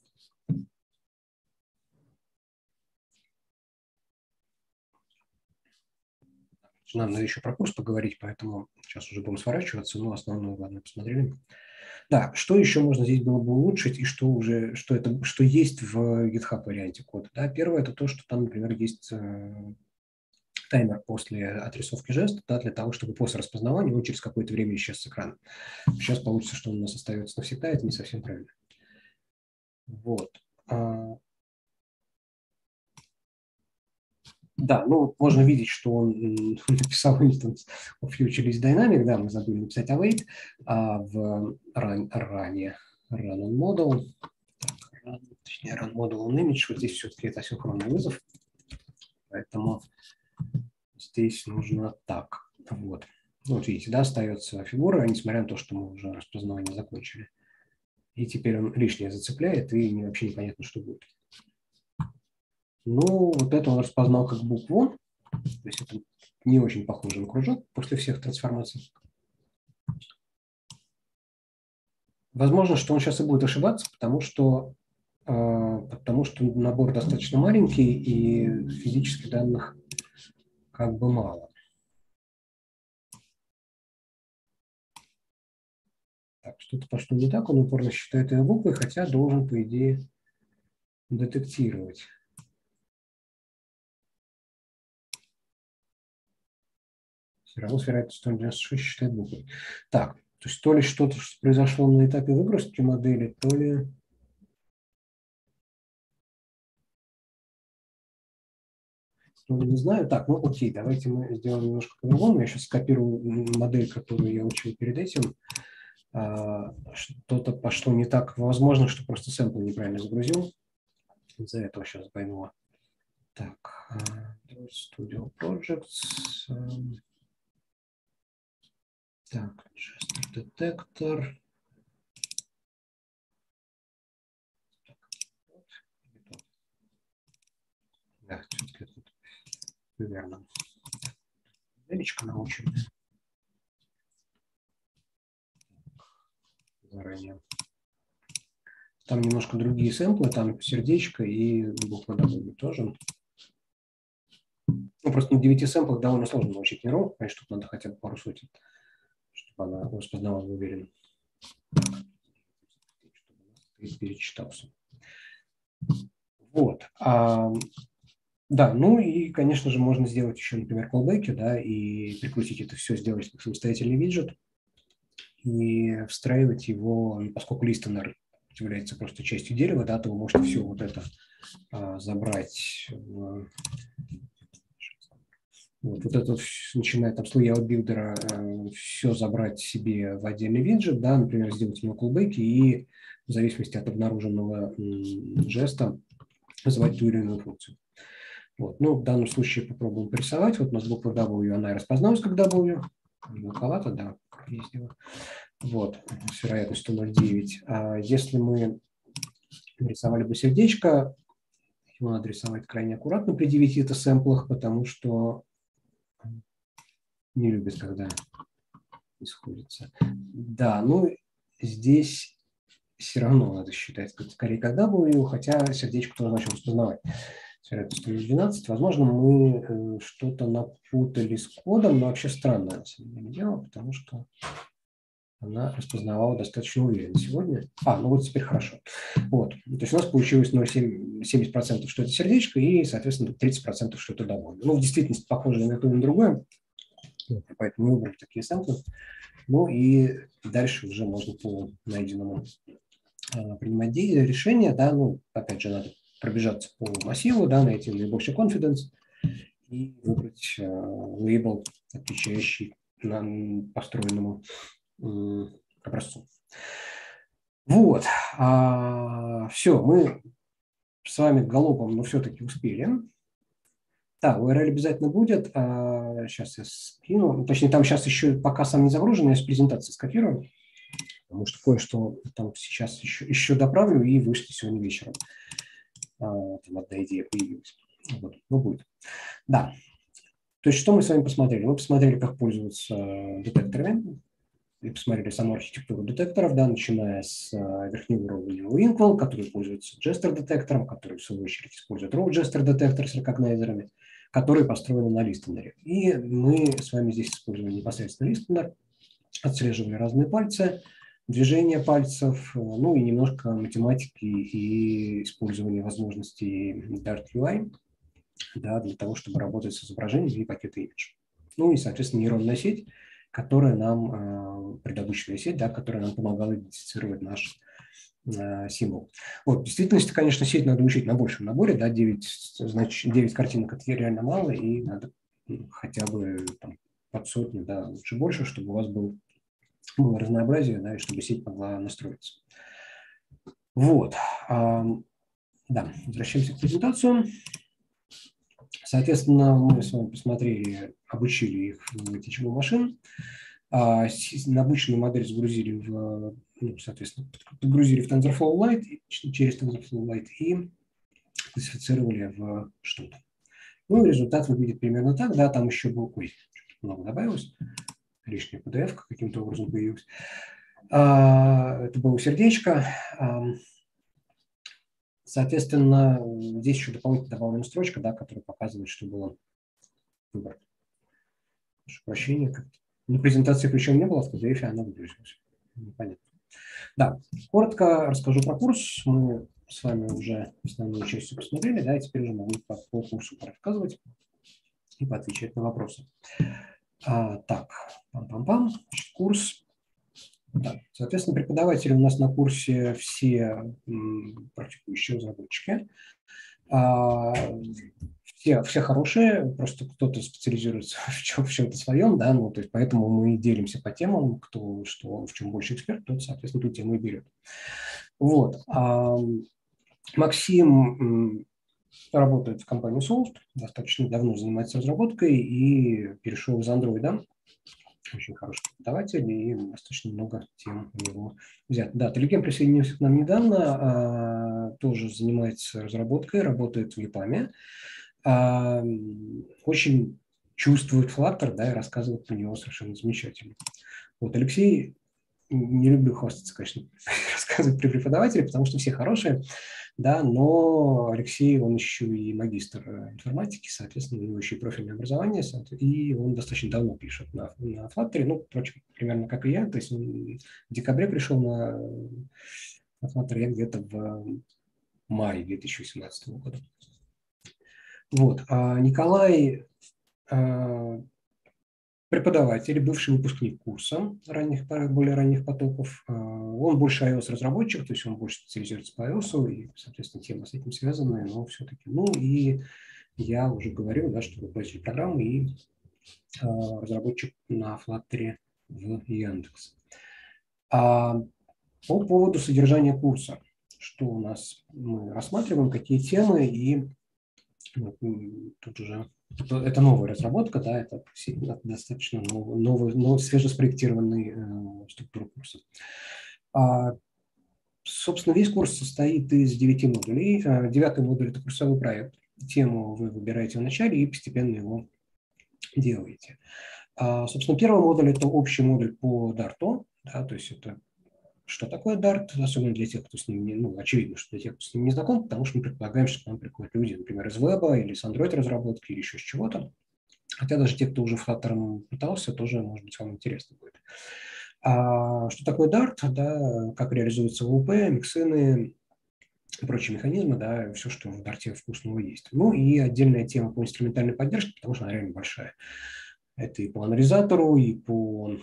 Нам надо еще про курс поговорить, поэтому сейчас уже будем сворачиваться, но основное, ладно, посмотрели. Да, что еще можно здесь было бы улучшить и что есть в GitHub варианте кода. Да, первое – это то, что там, например, есть таймер после отрисовки жеста, да, для того, чтобы после распознавания он через какое-то время исчез с экрана. Сейчас получится, что он у нас остается навсегда, это не совсем правильно. Вот. Да, ну, можно видеть, что он написал instance of future is dynamic, да, мы забыли написать await, ранее run on model, точнее run model on image, вот здесь все-таки это асинхронный вызов, поэтому здесь нужно так, вот. Вот видите, да, остается фигура, несмотря на то, что мы уже распознавание закончили. И теперь он лишнее зацепляет, и вообще непонятно, что будет. Ну, вот это он распознал как букву, то есть это не очень похоже на кружок после всех трансформаций. Возможно, что он сейчас и будет ошибаться, потому что набор достаточно маленький и физических данных как бы мало. Так, что-то пошло не так, он упорно считает ее буквой, хотя должен, по идее, детектировать. Все равно с вероятностью 96 считает буквой. Так, то есть то ли что-то произошло на этапе выгрузки модели, то ли... Не знаю. Так, ну окей, давайте мы сделаем немножко по-другому. Я сейчас скопирую модель, которую я учил перед этим. Что-то пошло не так. Возможно, что просто сэмпл неправильно загрузил. Из-за этого сейчас пойму. Так, Studio Projects. Так, Gesture Detector. Да, все-таки тут верно. Величка наученная. Заранее. Там немножко другие сэмплы, там сердечко и буква W тоже. Ну, просто на 9 сэмплах довольно сложно научить нейронку, конечно, тут надо хотя бы пару сотен, чтобы она распознавала уверенно. Чтобы перечитался. Вот. Да, ну и, конечно же, можно сделать еще, например, callback, да, и прикрутить это все, сделать как самостоятельный виджет и встраивать его, поскольку listener является просто частью дерева, да, то вы можете все вот это забрать вот это, начиная там с layout билдера, все забрать себе в отдельный виджет, да, например, сделать ему callback и в зависимости от обнаруженного жеста вызывать ту или иную функцию. Вот. Ну, в данном случае попробуем порисовать. Вот у нас буква W, она распозналась как W. Мелковато, да, ездила. Вот, с вероятностью 0,9. Если мы нарисовали бы сердечко, его надо рисовать крайне аккуратно при 9 это-сэмплах, потому что не любит, когда исходится. Да, ну здесь все равно надо считать, скорее, когда было его, хотя сердечко тоже начал распознавать. С вероятностью 12. Возможно, мы что-то напутали с кодом, но вообще странное на самом деле дело, потому что она распознавала достаточно уверенно сегодня. Ну вот теперь хорошо. Вот. То есть у нас получилось 70%, что это сердечко, и, соответственно, 30%, что это довольно. Ну, в действительности похоже на то и на другое, поэтому мы выбрали такие сэмплы. Ну и дальше уже можно по найденному принимать решения, да, ну, опять же, надо пробежаться по массиву, да, найти наибольший confidence и выбрать лейбл, отвечающий построенному образцу. Вот. Все, мы с вами галопом, но все-таки успели. Да, URL обязательно будет. Сейчас я скину. Точнее, там сейчас еще пока сам не загружен, я с презентации скопирую. Потому что кое-что там сейчас еще доправлю и вышло сегодня вечером. Там одна идея появилась. Вот, ну, будет. Да. То есть, что мы с вами посмотрели? Мы посмотрели, как пользоваться детекторами. И посмотрели саму архитектуру детекторов, да, начиная с верхнего уровня Winqual, который пользуется Jester-детектором, который, в свою очередь, использует Row-Jester-детектор с рекогнайзерами, которые построены на Listener. И мы с вами здесь использовали непосредственно Listener, отслеживали разные пальцы, движения пальцев, ну и немножко математики и использования возможностей Dart UI, да, для того, чтобы работать с изображением и пакеты image. Ну и, соответственно, нейронная сеть, которая нам, предобычная сеть, да, которая нам помогала идентифицировать наш символ. Вот, в действительности, конечно, сеть надо учить на большем наборе, да, 9 картинок это реально мало, и надо хотя бы там, под сотню, да, лучше больше, чтобы у вас было разнообразие, да, и чтобы сеть могла настроиться. Вот. Да, возвращаемся к презентации. Соответственно, мы с вами посмотрели, обучили их в teachable машин. Обычную модель загрузили соответственно, подгрузили в TensorFlow Lite, через TensorFlow Lite и классифицировали в что-то. Ну, результат выглядит примерно так, да, там еще был, много добавилось, лишняя PDF каким-то образом появилась. Это было сердечко. Соответственно, здесь еще дополнительно добавлена строчка, да, которая показывает, что было выбор. Прошу прощения, на презентации причем не было, в PDF она выгрузилась. Непонятно. Да, коротко расскажу про курс. Мы с вами уже основную часть посмотрели, да, и теперь уже могу по курсу порассказывать и поотвечать на вопросы. Так, пам-пам-пам. Курс. Да. Соответственно, преподаватели у нас на курсе все практикующие разработчики. Все хорошие, просто кто-то специализируется в чем-то своем, да, ну, то есть поэтому мы делимся по темам, кто что, в чем больше эксперт, тот, соответственно, ту тему и берет. Вот. Максим работает в компании Soft, достаточно давно занимается разработкой и перешел из Android. Очень хороший преподаватель, и достаточно много тем у него взят. Да, Телегем присоединился к нам недавно, тоже занимается разработкой, работает в EPAM. Очень чувствует Flutter, да, и рассказывает про него совершенно замечательно. Вот Алексей, не люблю хвастаться, конечно, рассказывать при преподавателе, потому что все хорошие, да, но Алексей, он еще и магистр информатики, соответственно, у него еще и профильное образование, и он достаточно давно пишет на Flutter, ну, впрочем, примерно как и я, то есть он в декабре пришел на Flutter, я где-то в мае 2018 года. Вот. Николай преподаватель, бывший выпускник курса более ранних потоков. Он больше iOS-разработчик, то есть он больше специализируется по iOS, и, соответственно, темы с этим связаны, но все-таки. Ну и я уже говорил, да, что руководитель программы и разработчик на Flutter в Яндекс. По поводу содержания курса, что у нас мы рассматриваем, какие темы, и тут уже это новая разработка, да, это достаточно новый свежеспроектированный структуру курса. Собственно, весь курс состоит из 9 модулей. 9-й модуль – это курсовой проект. Тему вы выбираете в начале и постепенно его делаете. Собственно, первый модуль – это общий модуль по Dart, да, то есть это что такое Dart, особенно для тех, кто с ним, очевидно, что для тех, кто с ним не знаком, потому что мы предполагаем, что к нам приходят люди, например, из веба или с Android-разработки или еще с чего-то. Хотя даже те, кто уже Flutter пытался, тоже, может быть, вам интересно будет. Что такое Dart, да, как реализуется ВУП, миксины и прочие механизмы, да, все, что в Dart вкусного есть. Ну и отдельная тема по инструментальной поддержке, потому что она реально большая. Это и по анализатору, и по,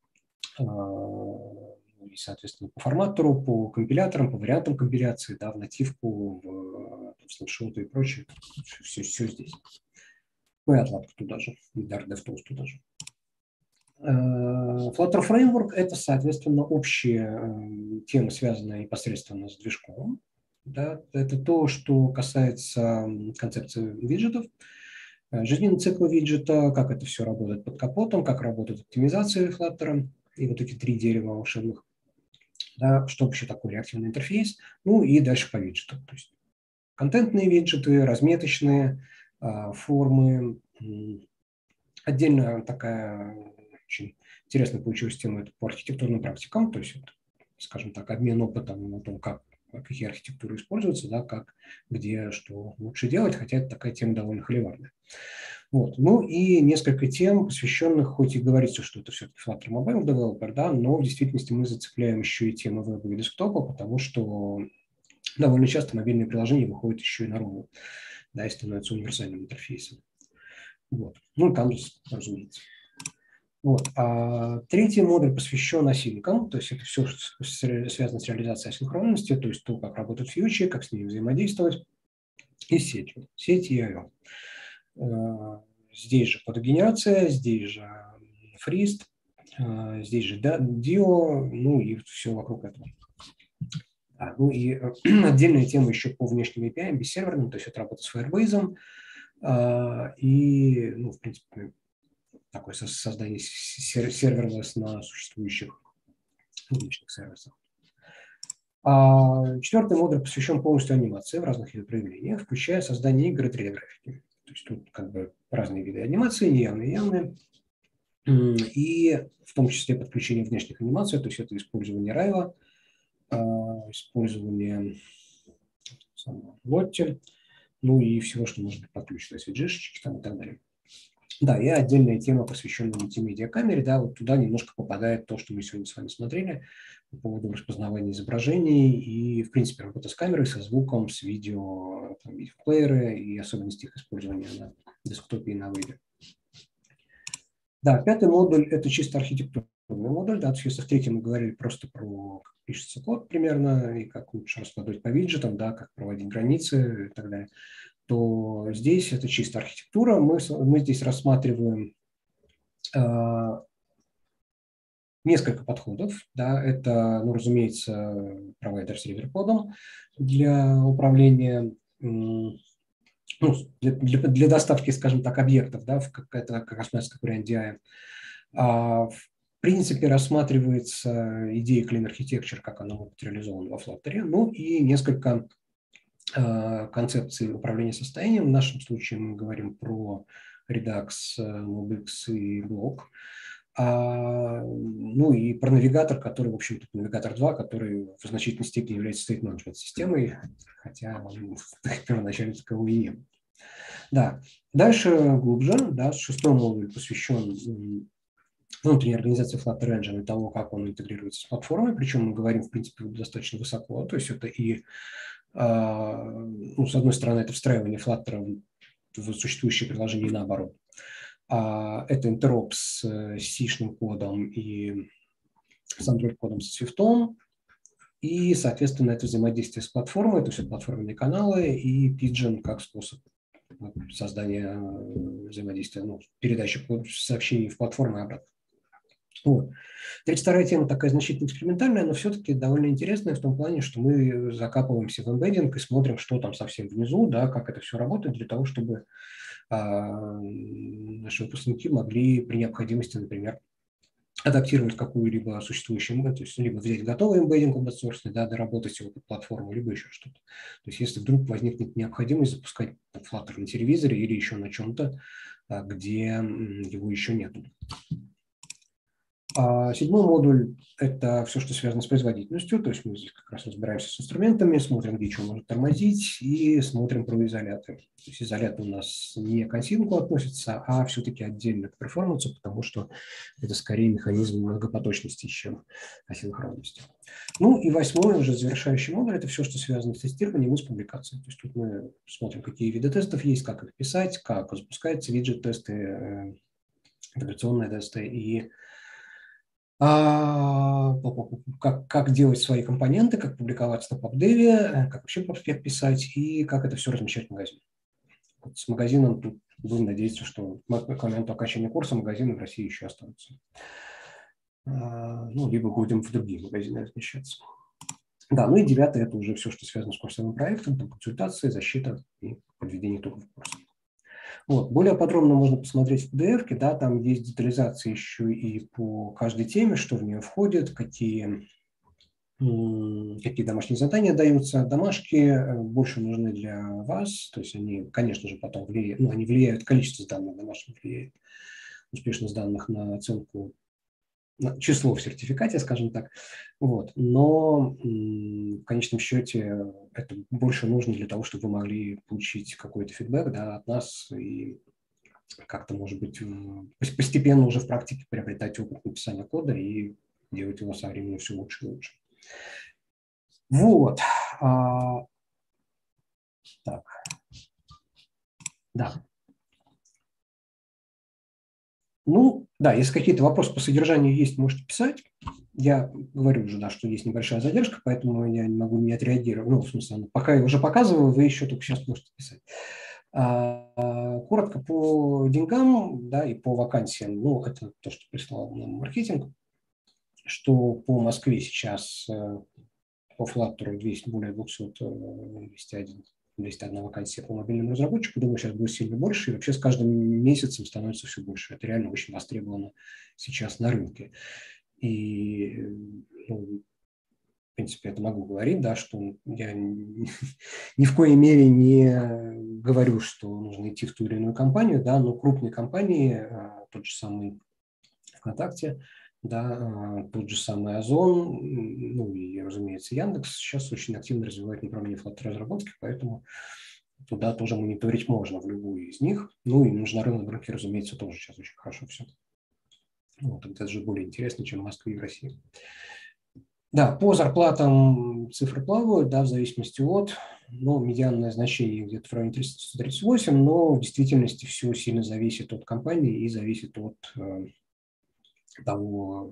и, соответственно, по форматору, по компиляторам, по вариантам компиляции, да, в нативку, в снапшоты и прочее. Все здесь. Ну и отладка туда же, и Dart DevTools туда же. Flutter Framework – это, соответственно, общие темы, связанные непосредственно с движком. Да? Это то, что касается концепции виджетов, жизненный цикл виджета, как это все работает под капотом, как работает оптимизация Flutter и вот эти 3 дерева волшебных, да, что вообще такое реактивный интерфейс, ну и дальше по виджетам. То есть контентные виджеты, разметочные, формы. Отдельно такая очень интересная получилась тема это по архитектурным практикам, то есть, это, скажем так, обмен опытом о том, какие архитектуры используются, да, как, где, что лучше делать, хотя это такая тема довольно холиварная. Вот. Ну и несколько тем, посвященных, хоть и говорится, что это все-таки Flutter Mobile Developer, да, но в действительности мы зацепляем еще и темы веба и десктопа, потому что довольно часто мобильные приложения выходят еще и наружу, да, и становятся универсальным интерфейсом. Вот. Ну, там, разумеется. Вот. Третий модуль посвящен асинкам, то есть это все, что связано с реализацией асинхронности, то есть то, как работают фьючи, как с ними взаимодействовать, и сетью, сеть и I/O. Здесь же фотогенерация, здесь же фрист, здесь же дио, ну и все вокруг этого. Ну и отдельная тема еще по внешним API, бессерверным, то есть это работа с Firebase, и, ну, в принципе, такое создание серверлесс на существующих публичных сервисах. Четвертый модуль посвящен полностью анимации в разных ее проявлениях, включая создание игр и 3D-графики. То есть тут как бы разные виды анимации, неявные и явные. И в том числе подключение внешних анимаций, то есть это использование Райва, использование Lottie, ну и всего, что может быть подключено, SVG-шечки там и так далее. Да, и отдельная тема, посвященная мультимедиа-камере, да, вот туда немножко попадает то, что мы сегодня с вами смотрели по поводу распознавания изображений и, в принципе, работа с камерой, со звуком, с видео, там, видеоплееры и особенности их использования на десктопе и на вебе. Да, пятый модуль – это чисто архитектурный модуль, да, то есть если в третьем мы говорили просто про как пишется код примерно и как лучше раскладывать по виджетам, да, как проводить границы и так далее, то здесь это чисто архитектура. Мы здесь рассматриваем несколько подходов. Да. Это, ну, разумеется, провайдер с реверкодом для управления, ну, для доставки, скажем так, объектов, да, это как раз как вариант DI. В принципе, рассматривается идея Clean Architecture, как она будет реализована во Flutter, ну и несколько концепции управления состоянием. В нашем случае мы говорим про Redux, MobX и Block. Ну и про навигатор, который, в общем-то, навигатор 2, который в значительной степени является state management системой, хотя он первоначально таковой и не был. Да. Дальше глубже, да, шестой модуль посвящен внутренней организации Flutter Engine и того, как он интегрируется с платформой, причем мы говорим, в принципе, достаточно высоко, то есть это и, ну, с одной стороны, это встраивание Flutter в существующие приложения и наоборот. Это интероп с C-шным кодом и с Android-кодом с Swift, и, соответственно, это взаимодействие с платформой, то есть это платформенные каналы и Pigeon как способ создания взаимодействия, ну, передачи сообщений в платформу и обратно. Вот. 32-я тема такая значительно экспериментальная, но все-таки довольно интересная в том плане, что мы закапываемся в эмбеддинг и смотрим, что там совсем внизу, да, как это все работает, для того, чтобы наши выпускники могли при необходимости, например, адаптировать какую-либо существующую, то есть либо взять готовый эмбеддинг open source, да, доработать его под платформу, либо еще что-то. То есть если вдруг возникнет необходимость запускать Flutter на телевизоре или еще на чем-то, где его еще нет. Седьмой модуль – это все, что связано с производительностью, то есть мы здесь как раз разбираемся с инструментами, смотрим, где что может тормозить, и смотрим про изоляты. То есть изоляты у нас не к ансинку относятся, а все-таки отдельно к перформансу, потому что это скорее механизм многопоточности, чем асинхронности. Ну и восьмой, уже завершающий модуль – это все, что связано с тестированием и с публикацией. То есть тут мы смотрим, какие виды тестов есть, как их писать, как запускаются виджет-тесты, интеграционные тесты и как делать свои компоненты, как публиковаться на PubDev, как вообще PubSpec писать и как это все размещать в магазине. Вот с магазином тут будем надеяться, что к моменту окончания курса магазины в России еще останутся. Ну, либо будем в другие магазины размещаться. Да, ну и девятое – это уже все, что связано с курсовым проектом, там консультации, защита и подведение итогов курса. Вот. Более подробно можно посмотреть в PDF, да, там есть детализация еще и по каждой теме, что в нее входит, какие домашние задания даются. Домашки больше нужны для вас, то есть они, конечно же, потом влияют, они влияют, количество данных домашних влияет, успешность данных на оценку, число в сертификате, скажем так. Вот. Но в конечном счете это больше нужно для того, чтобы вы могли получить какой-то фидбэк, да, от нас и как-то, может быть, постепенно уже в практике приобретать опыт написания кода и делать его со временем все лучше и лучше. Вот. Так. Да. Ну, да, если какие-то вопросы по содержанию есть, можете писать. Я говорю уже, да, что есть небольшая задержка, поэтому я не могу не отреагировать. Ну, в смысле, пока я уже показываю, вы еще только сейчас можете писать. Коротко по деньгам, да, и по вакансиям. Ну, это то, что прислал нам маркетинг, что по Москве сейчас по Flutter более 200, 201 вакансия по мобильному разработчику. Думаю, сейчас будет сильно больше. И вообще с каждым месяцем становится все больше. Это реально очень востребовано сейчас на рынке. И, в принципе, это могу говорить, да, что я ни в коей мере не говорю, что нужно идти в ту или иную компанию, да, но крупные компании, тот же самый ВКонтакте, да, тот же самый Озон, ну и, разумеется, Яндекс сейчас очень активно развивает направление флот-разработки, поэтому туда тоже мониторить можно в любую из них. Ну и на международном рынке, разумеется, тоже сейчас очень хорошо все. Вот, это же более интересно, чем в Москве и в России. Да, по зарплатам цифры плавают, да, в зависимости от, медианное значение где-то в районе 338, но в действительности все сильно зависит от компании и зависит от того,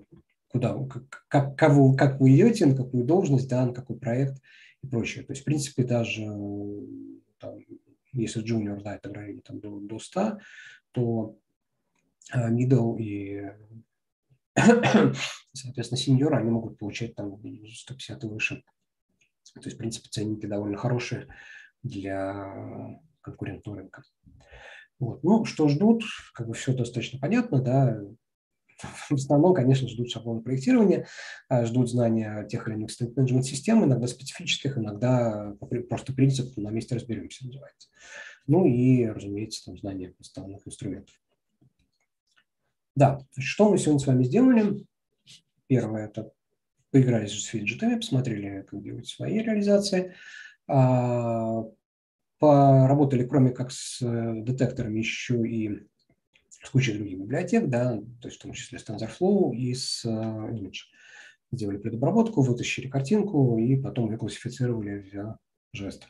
как вы идете, на какую должность, да, на какой проект и прочее. То есть, в принципе, даже там, если junior, да, это в районе там, до 100, то middle и, соответственно, senior, они могут получать там 150 и выше. То есть, в принципе, ценники довольно хорошие для конкурентного рынка. Вот. Ну, что ждут, как бы все достаточно понятно, да. В основном, конечно, ждут шаблона проектирования, ждут знания тех или иных менеджмент-систем, иногда специфических, иногда просто принцип «на месте разберемся» называется. Ну и, разумеется, там знания подставных инструментов. Да, что мы сегодня с вами сделали? Первое – это поиграли с виджетами, посмотрели, как делать свои реализации, поработали, кроме как с детекторами, еще и с кучей других библиотек, да, то есть в том числе с TensorFlow и с Image. Сделали предобработку, вытащили картинку и потом ее классифицировали в жест.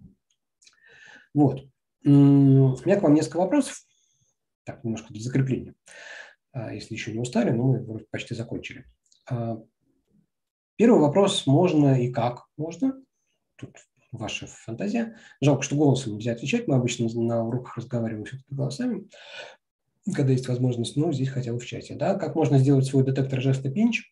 Вот. У меня к вам несколько вопросов. Так, немножко для закрепления. Если еще не устали, но мы вроде почти закончили. Первый вопрос: можно и как можно? Тут ваша фантазия. Жалко, что голосом нельзя отвечать. Мы обычно на уроках разговариваем все-таки голосами, когда есть возможность, но здесь хотя бы в чате. Да? Как можно сделать свой детектор жеста pinch?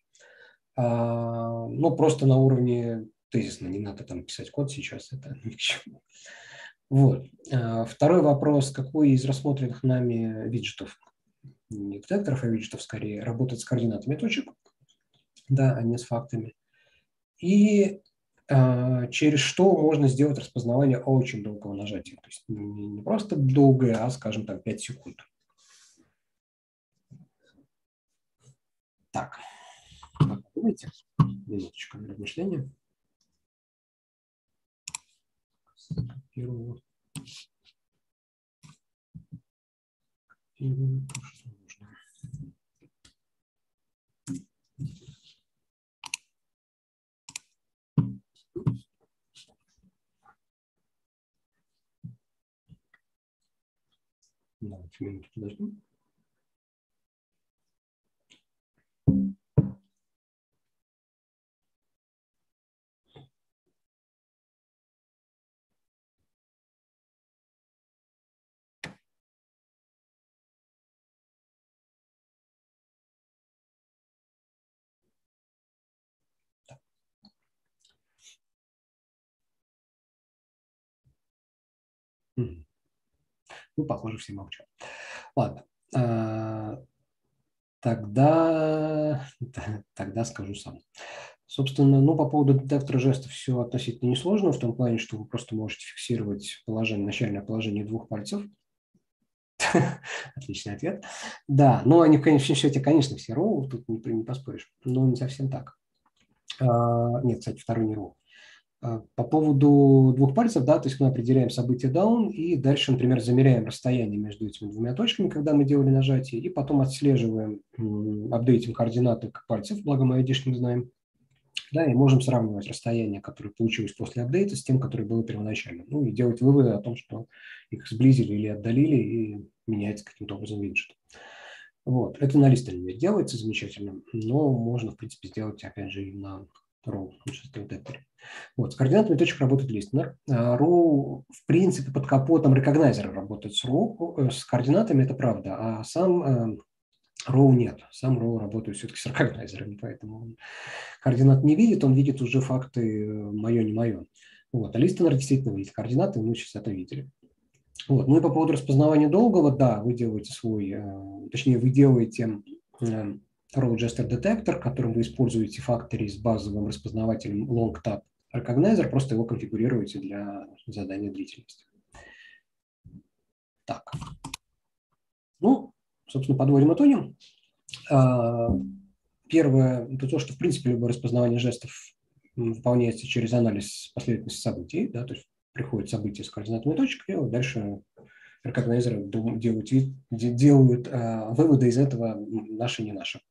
Просто на уровне тезисно, не надо там писать код сейчас, это ни к чему. Вот. Второй вопрос: какой из рассмотренных нами виджетов не детекторов, а виджетов скорее, работает с координатами точек, да, а не с фактами. И через что можно сделать распознавание очень долгого нажатия. То есть не просто долгое, а, скажем, там 5 секунд. Так, подумайте. Минуточку для размышления. Первого. Давайте минуту подождем. Ну, похоже, все молчат. Ладно. Тогда скажу сам. Собственно, ну, по поводу детектора жестов все относительно несложно, в том плане, что вы просто можете фиксировать начальное положение двух пальцев. Отличный ответ. Да, но они в конечном счете, конечно, все роу, тут не поспоришь, но не совсем так. Нет, кстати, второй не роу. По поводу двух пальцев, да, то есть мы определяем событие down и дальше, например, замеряем расстояние между этими двумя точками, когда мы делали нажатие, и потом отслеживаем, апдейтим координаты пальцев, благо мы айдишник знаем, да, и можем сравнивать расстояние, которое получилось после апдейта, с тем, которое было первоначально. Ну и делать выводы о том, что их сблизили или отдалили, и меняется каким-то образом виджет. Вот. Это на лист-элементе делается замечательно, но можно, в принципе, сделать, опять же, и на row, детекторе. Вот. С координатами точек работает listener. Row, в принципе, под капотом рекогнайзера работает с row, с координатами, это правда, а сам row нет. Сам row работает все-таки с рекогнайзерами, поэтому он координат не видит, он видит уже факты мое, не мое. Вот. А listener действительно видит координаты, мы сейчас это видели. Вот. Ну и по поводу распознавания долгого, да, вы делаете вы делаете row gesture detector, которым вы используете фактори с базовым распознавателем long tab recognizer, просто его конфигурируете для задания длительности. Так. Ну, собственно, подводим итоги. Первое – это то, что, в принципе, любое распознавание жестов выполняется через анализ последовательности событий, да, то есть приходит событие с координатной точкой, и вот дальше рекогнайзеры делают выводы из этого наши, не наши.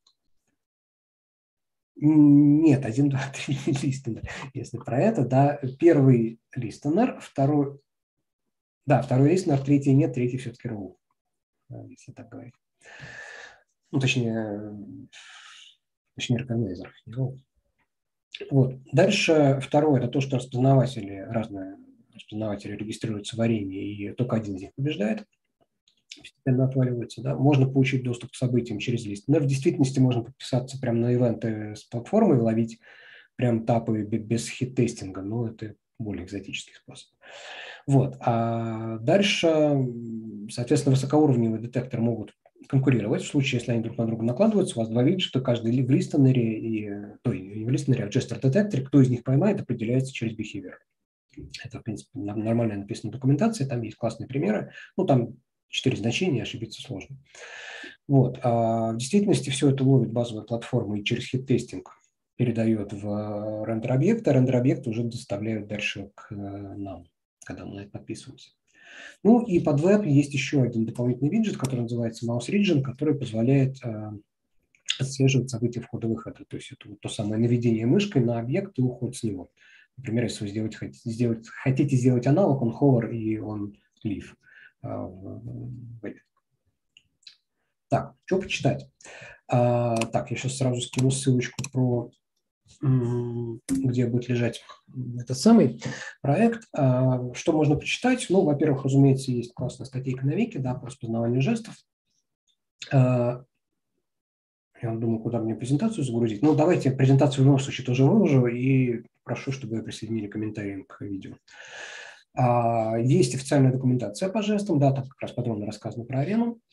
Нет, 1, 2, 3 listener. Если про это, да, первый listener, второй listener, третий нет, третий все-таки row, если так говорить. Ну, точнее рекогнайзер, не row. Вот. Дальше второе – это то, что разные распознаватели регистрируются в арене, и только один из них побеждает. Постепенно отваливается, да. Можно получить доступ к событиям через лист. Но в действительности можно подписаться прямо на ивенты с платформы и ловить прям тапы без хит-тестинга, но это более экзотический способ. Вот. А дальше, соответственно, высокоуровневые детекторы могут конкурировать. В случае, если они друг на друга накладываются, у вас два виджета, каждый в листенере, не в листенере, а в gesture детекторе, кто из них поймает, определяется через behavior. Это, в принципе, нормально написано в документации, там есть классные примеры. Ну, там 4 значения, ошибиться сложно. Вот. А в действительности все это ловит базовая платформа и через хит-тестинг передает в рендер-объект, а рендер-объект уже доставляют дальше к нам, когда мы на это подписываемся. Ну и под веб есть еще один дополнительный виджет, который называется Mouse Region, который позволяет отслеживать события входа и выхода. То есть это вот то самое наведение мышкой на объект и уход с него. Например, если вы хотите сделать аналог, он hover и он leave в вебе. Так, что почитать? Так, я сейчас сразу скину ссылочку где будет лежать этот самый проект. Что можно почитать? Ну, во-первых, разумеется, есть классная статейка на Вики, да, по распознаванию жестов. Я думаю, куда мне презентацию загрузить. Ну, давайте презентацию в любом случае тоже выложу и прошу, чтобы вы присоединили комментарии к видео. Есть официальная документация по жестам, да, там как раз подробно рассказано про арену.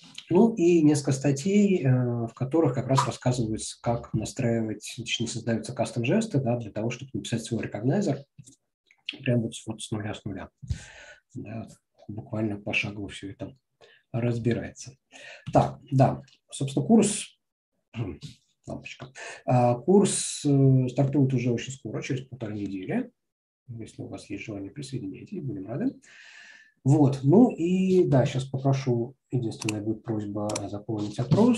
Ну и несколько статей, в которых как раз рассказывается, как настраивать, точнее, создаются кастом-жесты, да, для того, чтобы написать свой рекогнайзер прямо вот с нуля. Да, буквально пошагово все это разбирается. Так, да, собственно, курс, лампочка, курс стартует уже очень скоро, через 1,5 недели. Если у вас есть желание, присоединяйтесь, будем рады. Вот, ну и да, сейчас попрошу, единственная будет просьба заполнить опрос.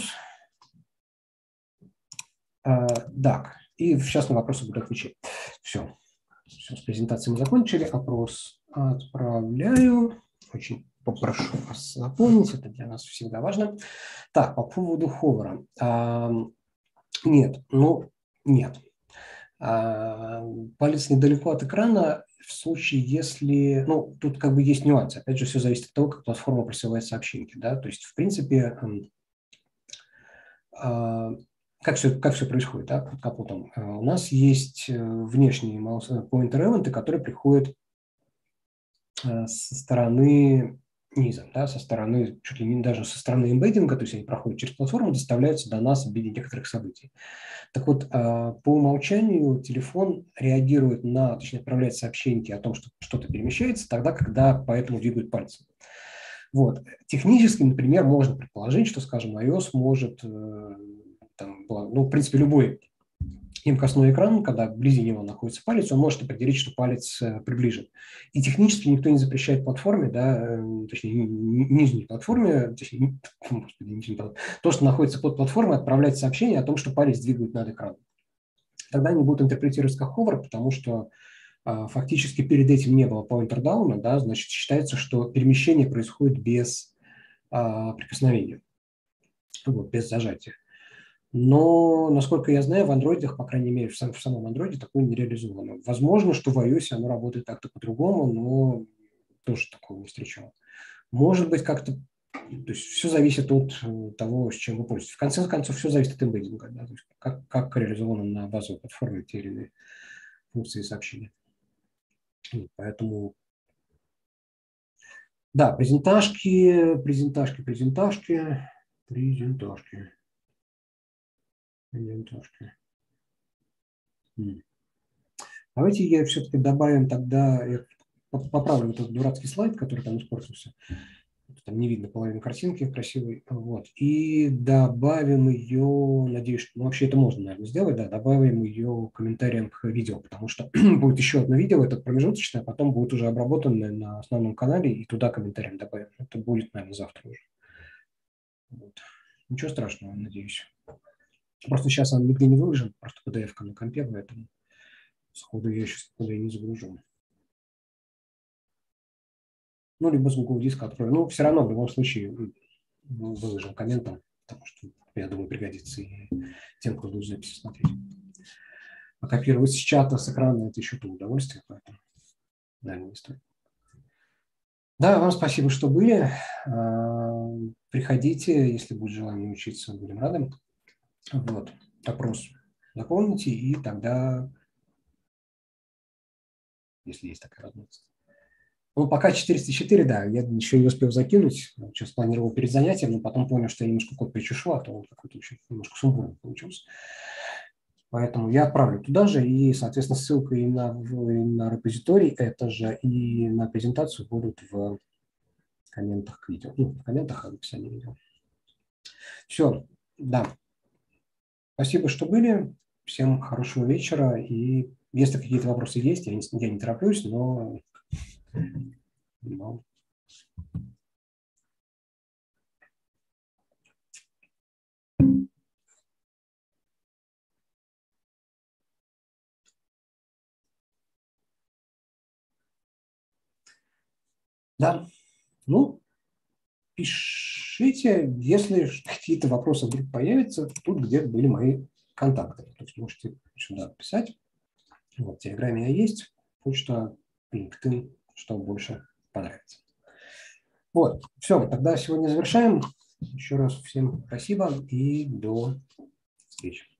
Да, и сейчас на вопросы буду отвечать. Все, с презентацией мы закончили, опрос отправляю. Очень попрошу вас заполнить, это для нас всегда важно. Так, по поводу ховера. Нет, нет. Палец недалеко от экрана в случае, если... Ну, тут как бы есть нюансы. Опять же, все зависит от того, как платформа присылает сообщения. Да? То есть, в принципе, как все происходит, да, под капотом. У нас есть внешние pointer-эвенты, которые приходят со стороны низа, да, со стороны, чуть ли не даже со стороны эмбеддинга, то есть они проходят через платформу, доставляются до нас в виде некоторых событий. Так вот, по умолчанию телефон реагирует на, точнее, отправляет сообщение о том, что что-то перемещается, тогда, когда по этому двигают пальцем. Вот. Технически, например, можно предположить, что, скажем, iOS может, там, ну, в принципе, любой емкостной экран, когда вблизи него находится палец, он может определить, что палец приближен. И технически никто не запрещает платформе, да, точнее, нижней платформе, точнее, то, что находится под платформой, отправлять сообщение о том, что палец двигают над экраном. Тогда они будут интерпретировать как ховер, потому что фактически перед этим не было pointer-down, да, значит, считается, что перемещение происходит без прикосновения, вот, без зажатия. Но, насколько я знаю, в андроидах, по крайней мере, в самом андроиде такое не реализовано. Возможно, что в iOS оно работает как-то по-другому, но тоже такого не встречал. Может быть, как-то... То есть все зависит от того, с чем вы пользуетесь. В конце концов, все зависит от эмбеддинга, да, то есть как реализованы на базовой платформе те или иные функции сообщения. Поэтому, да, презентажки. Давайте я все-таки добавим тогда, я поправлю этот дурацкий слайд, который там испортился. Там не видно половину картинки красивой. Вот. И добавим ее, надеюсь, что вообще это можно, наверное, сделать, да, добавим ее комментарием к видео, потому что будет еще одно видео, это промежуточное, а потом будет уже обработанное на основном канале, и туда комментарием добавим. Это будет, наверное, завтра уже. Вот. Ничего страшного, надеюсь. Просто сейчас он нигде не выложен, просто PDF-ка на компе, поэтому сходу я сейчас туда и не загружу. Ну, либо с Google диска открою. Ну, все равно в любом случае выложим комментом, потому что, я думаю, пригодится и тем, кто будет записи смотреть. А копировать с чата, с экрана – это еще то удовольствие, поэтому, наверное, не стоит. Да, вам спасибо, что были. Приходите, если будет желание учиться, будем рады. Вот, опрос заполните, и тогда, если есть такая возможность. Ну, пока 404, да, я еще не успел закинуть. Сейчас планировал перед занятием, но потом понял, что я немножко код причешу, а то он какой-то еще немножко сумбурный получился. Поэтому я отправлю туда же, и, соответственно, ссылка и на репозиторий, это же, и на презентацию будут в комментах к видео. Ну, в комментах, а в описании видео. Все, да. Спасибо, что были. Всем хорошего вечера. И если какие-то вопросы есть, я не тороплюсь, но... Да, ну, пишите, если какие-то вопросы вдруг появятся, тут где были мои контакты. То есть можете сюда писать. Вот, в Телеграме я есть, почта, LinkedIn, что больше понравится. Вот, все, тогда сегодня завершаем. Еще раз всем спасибо и до встречи.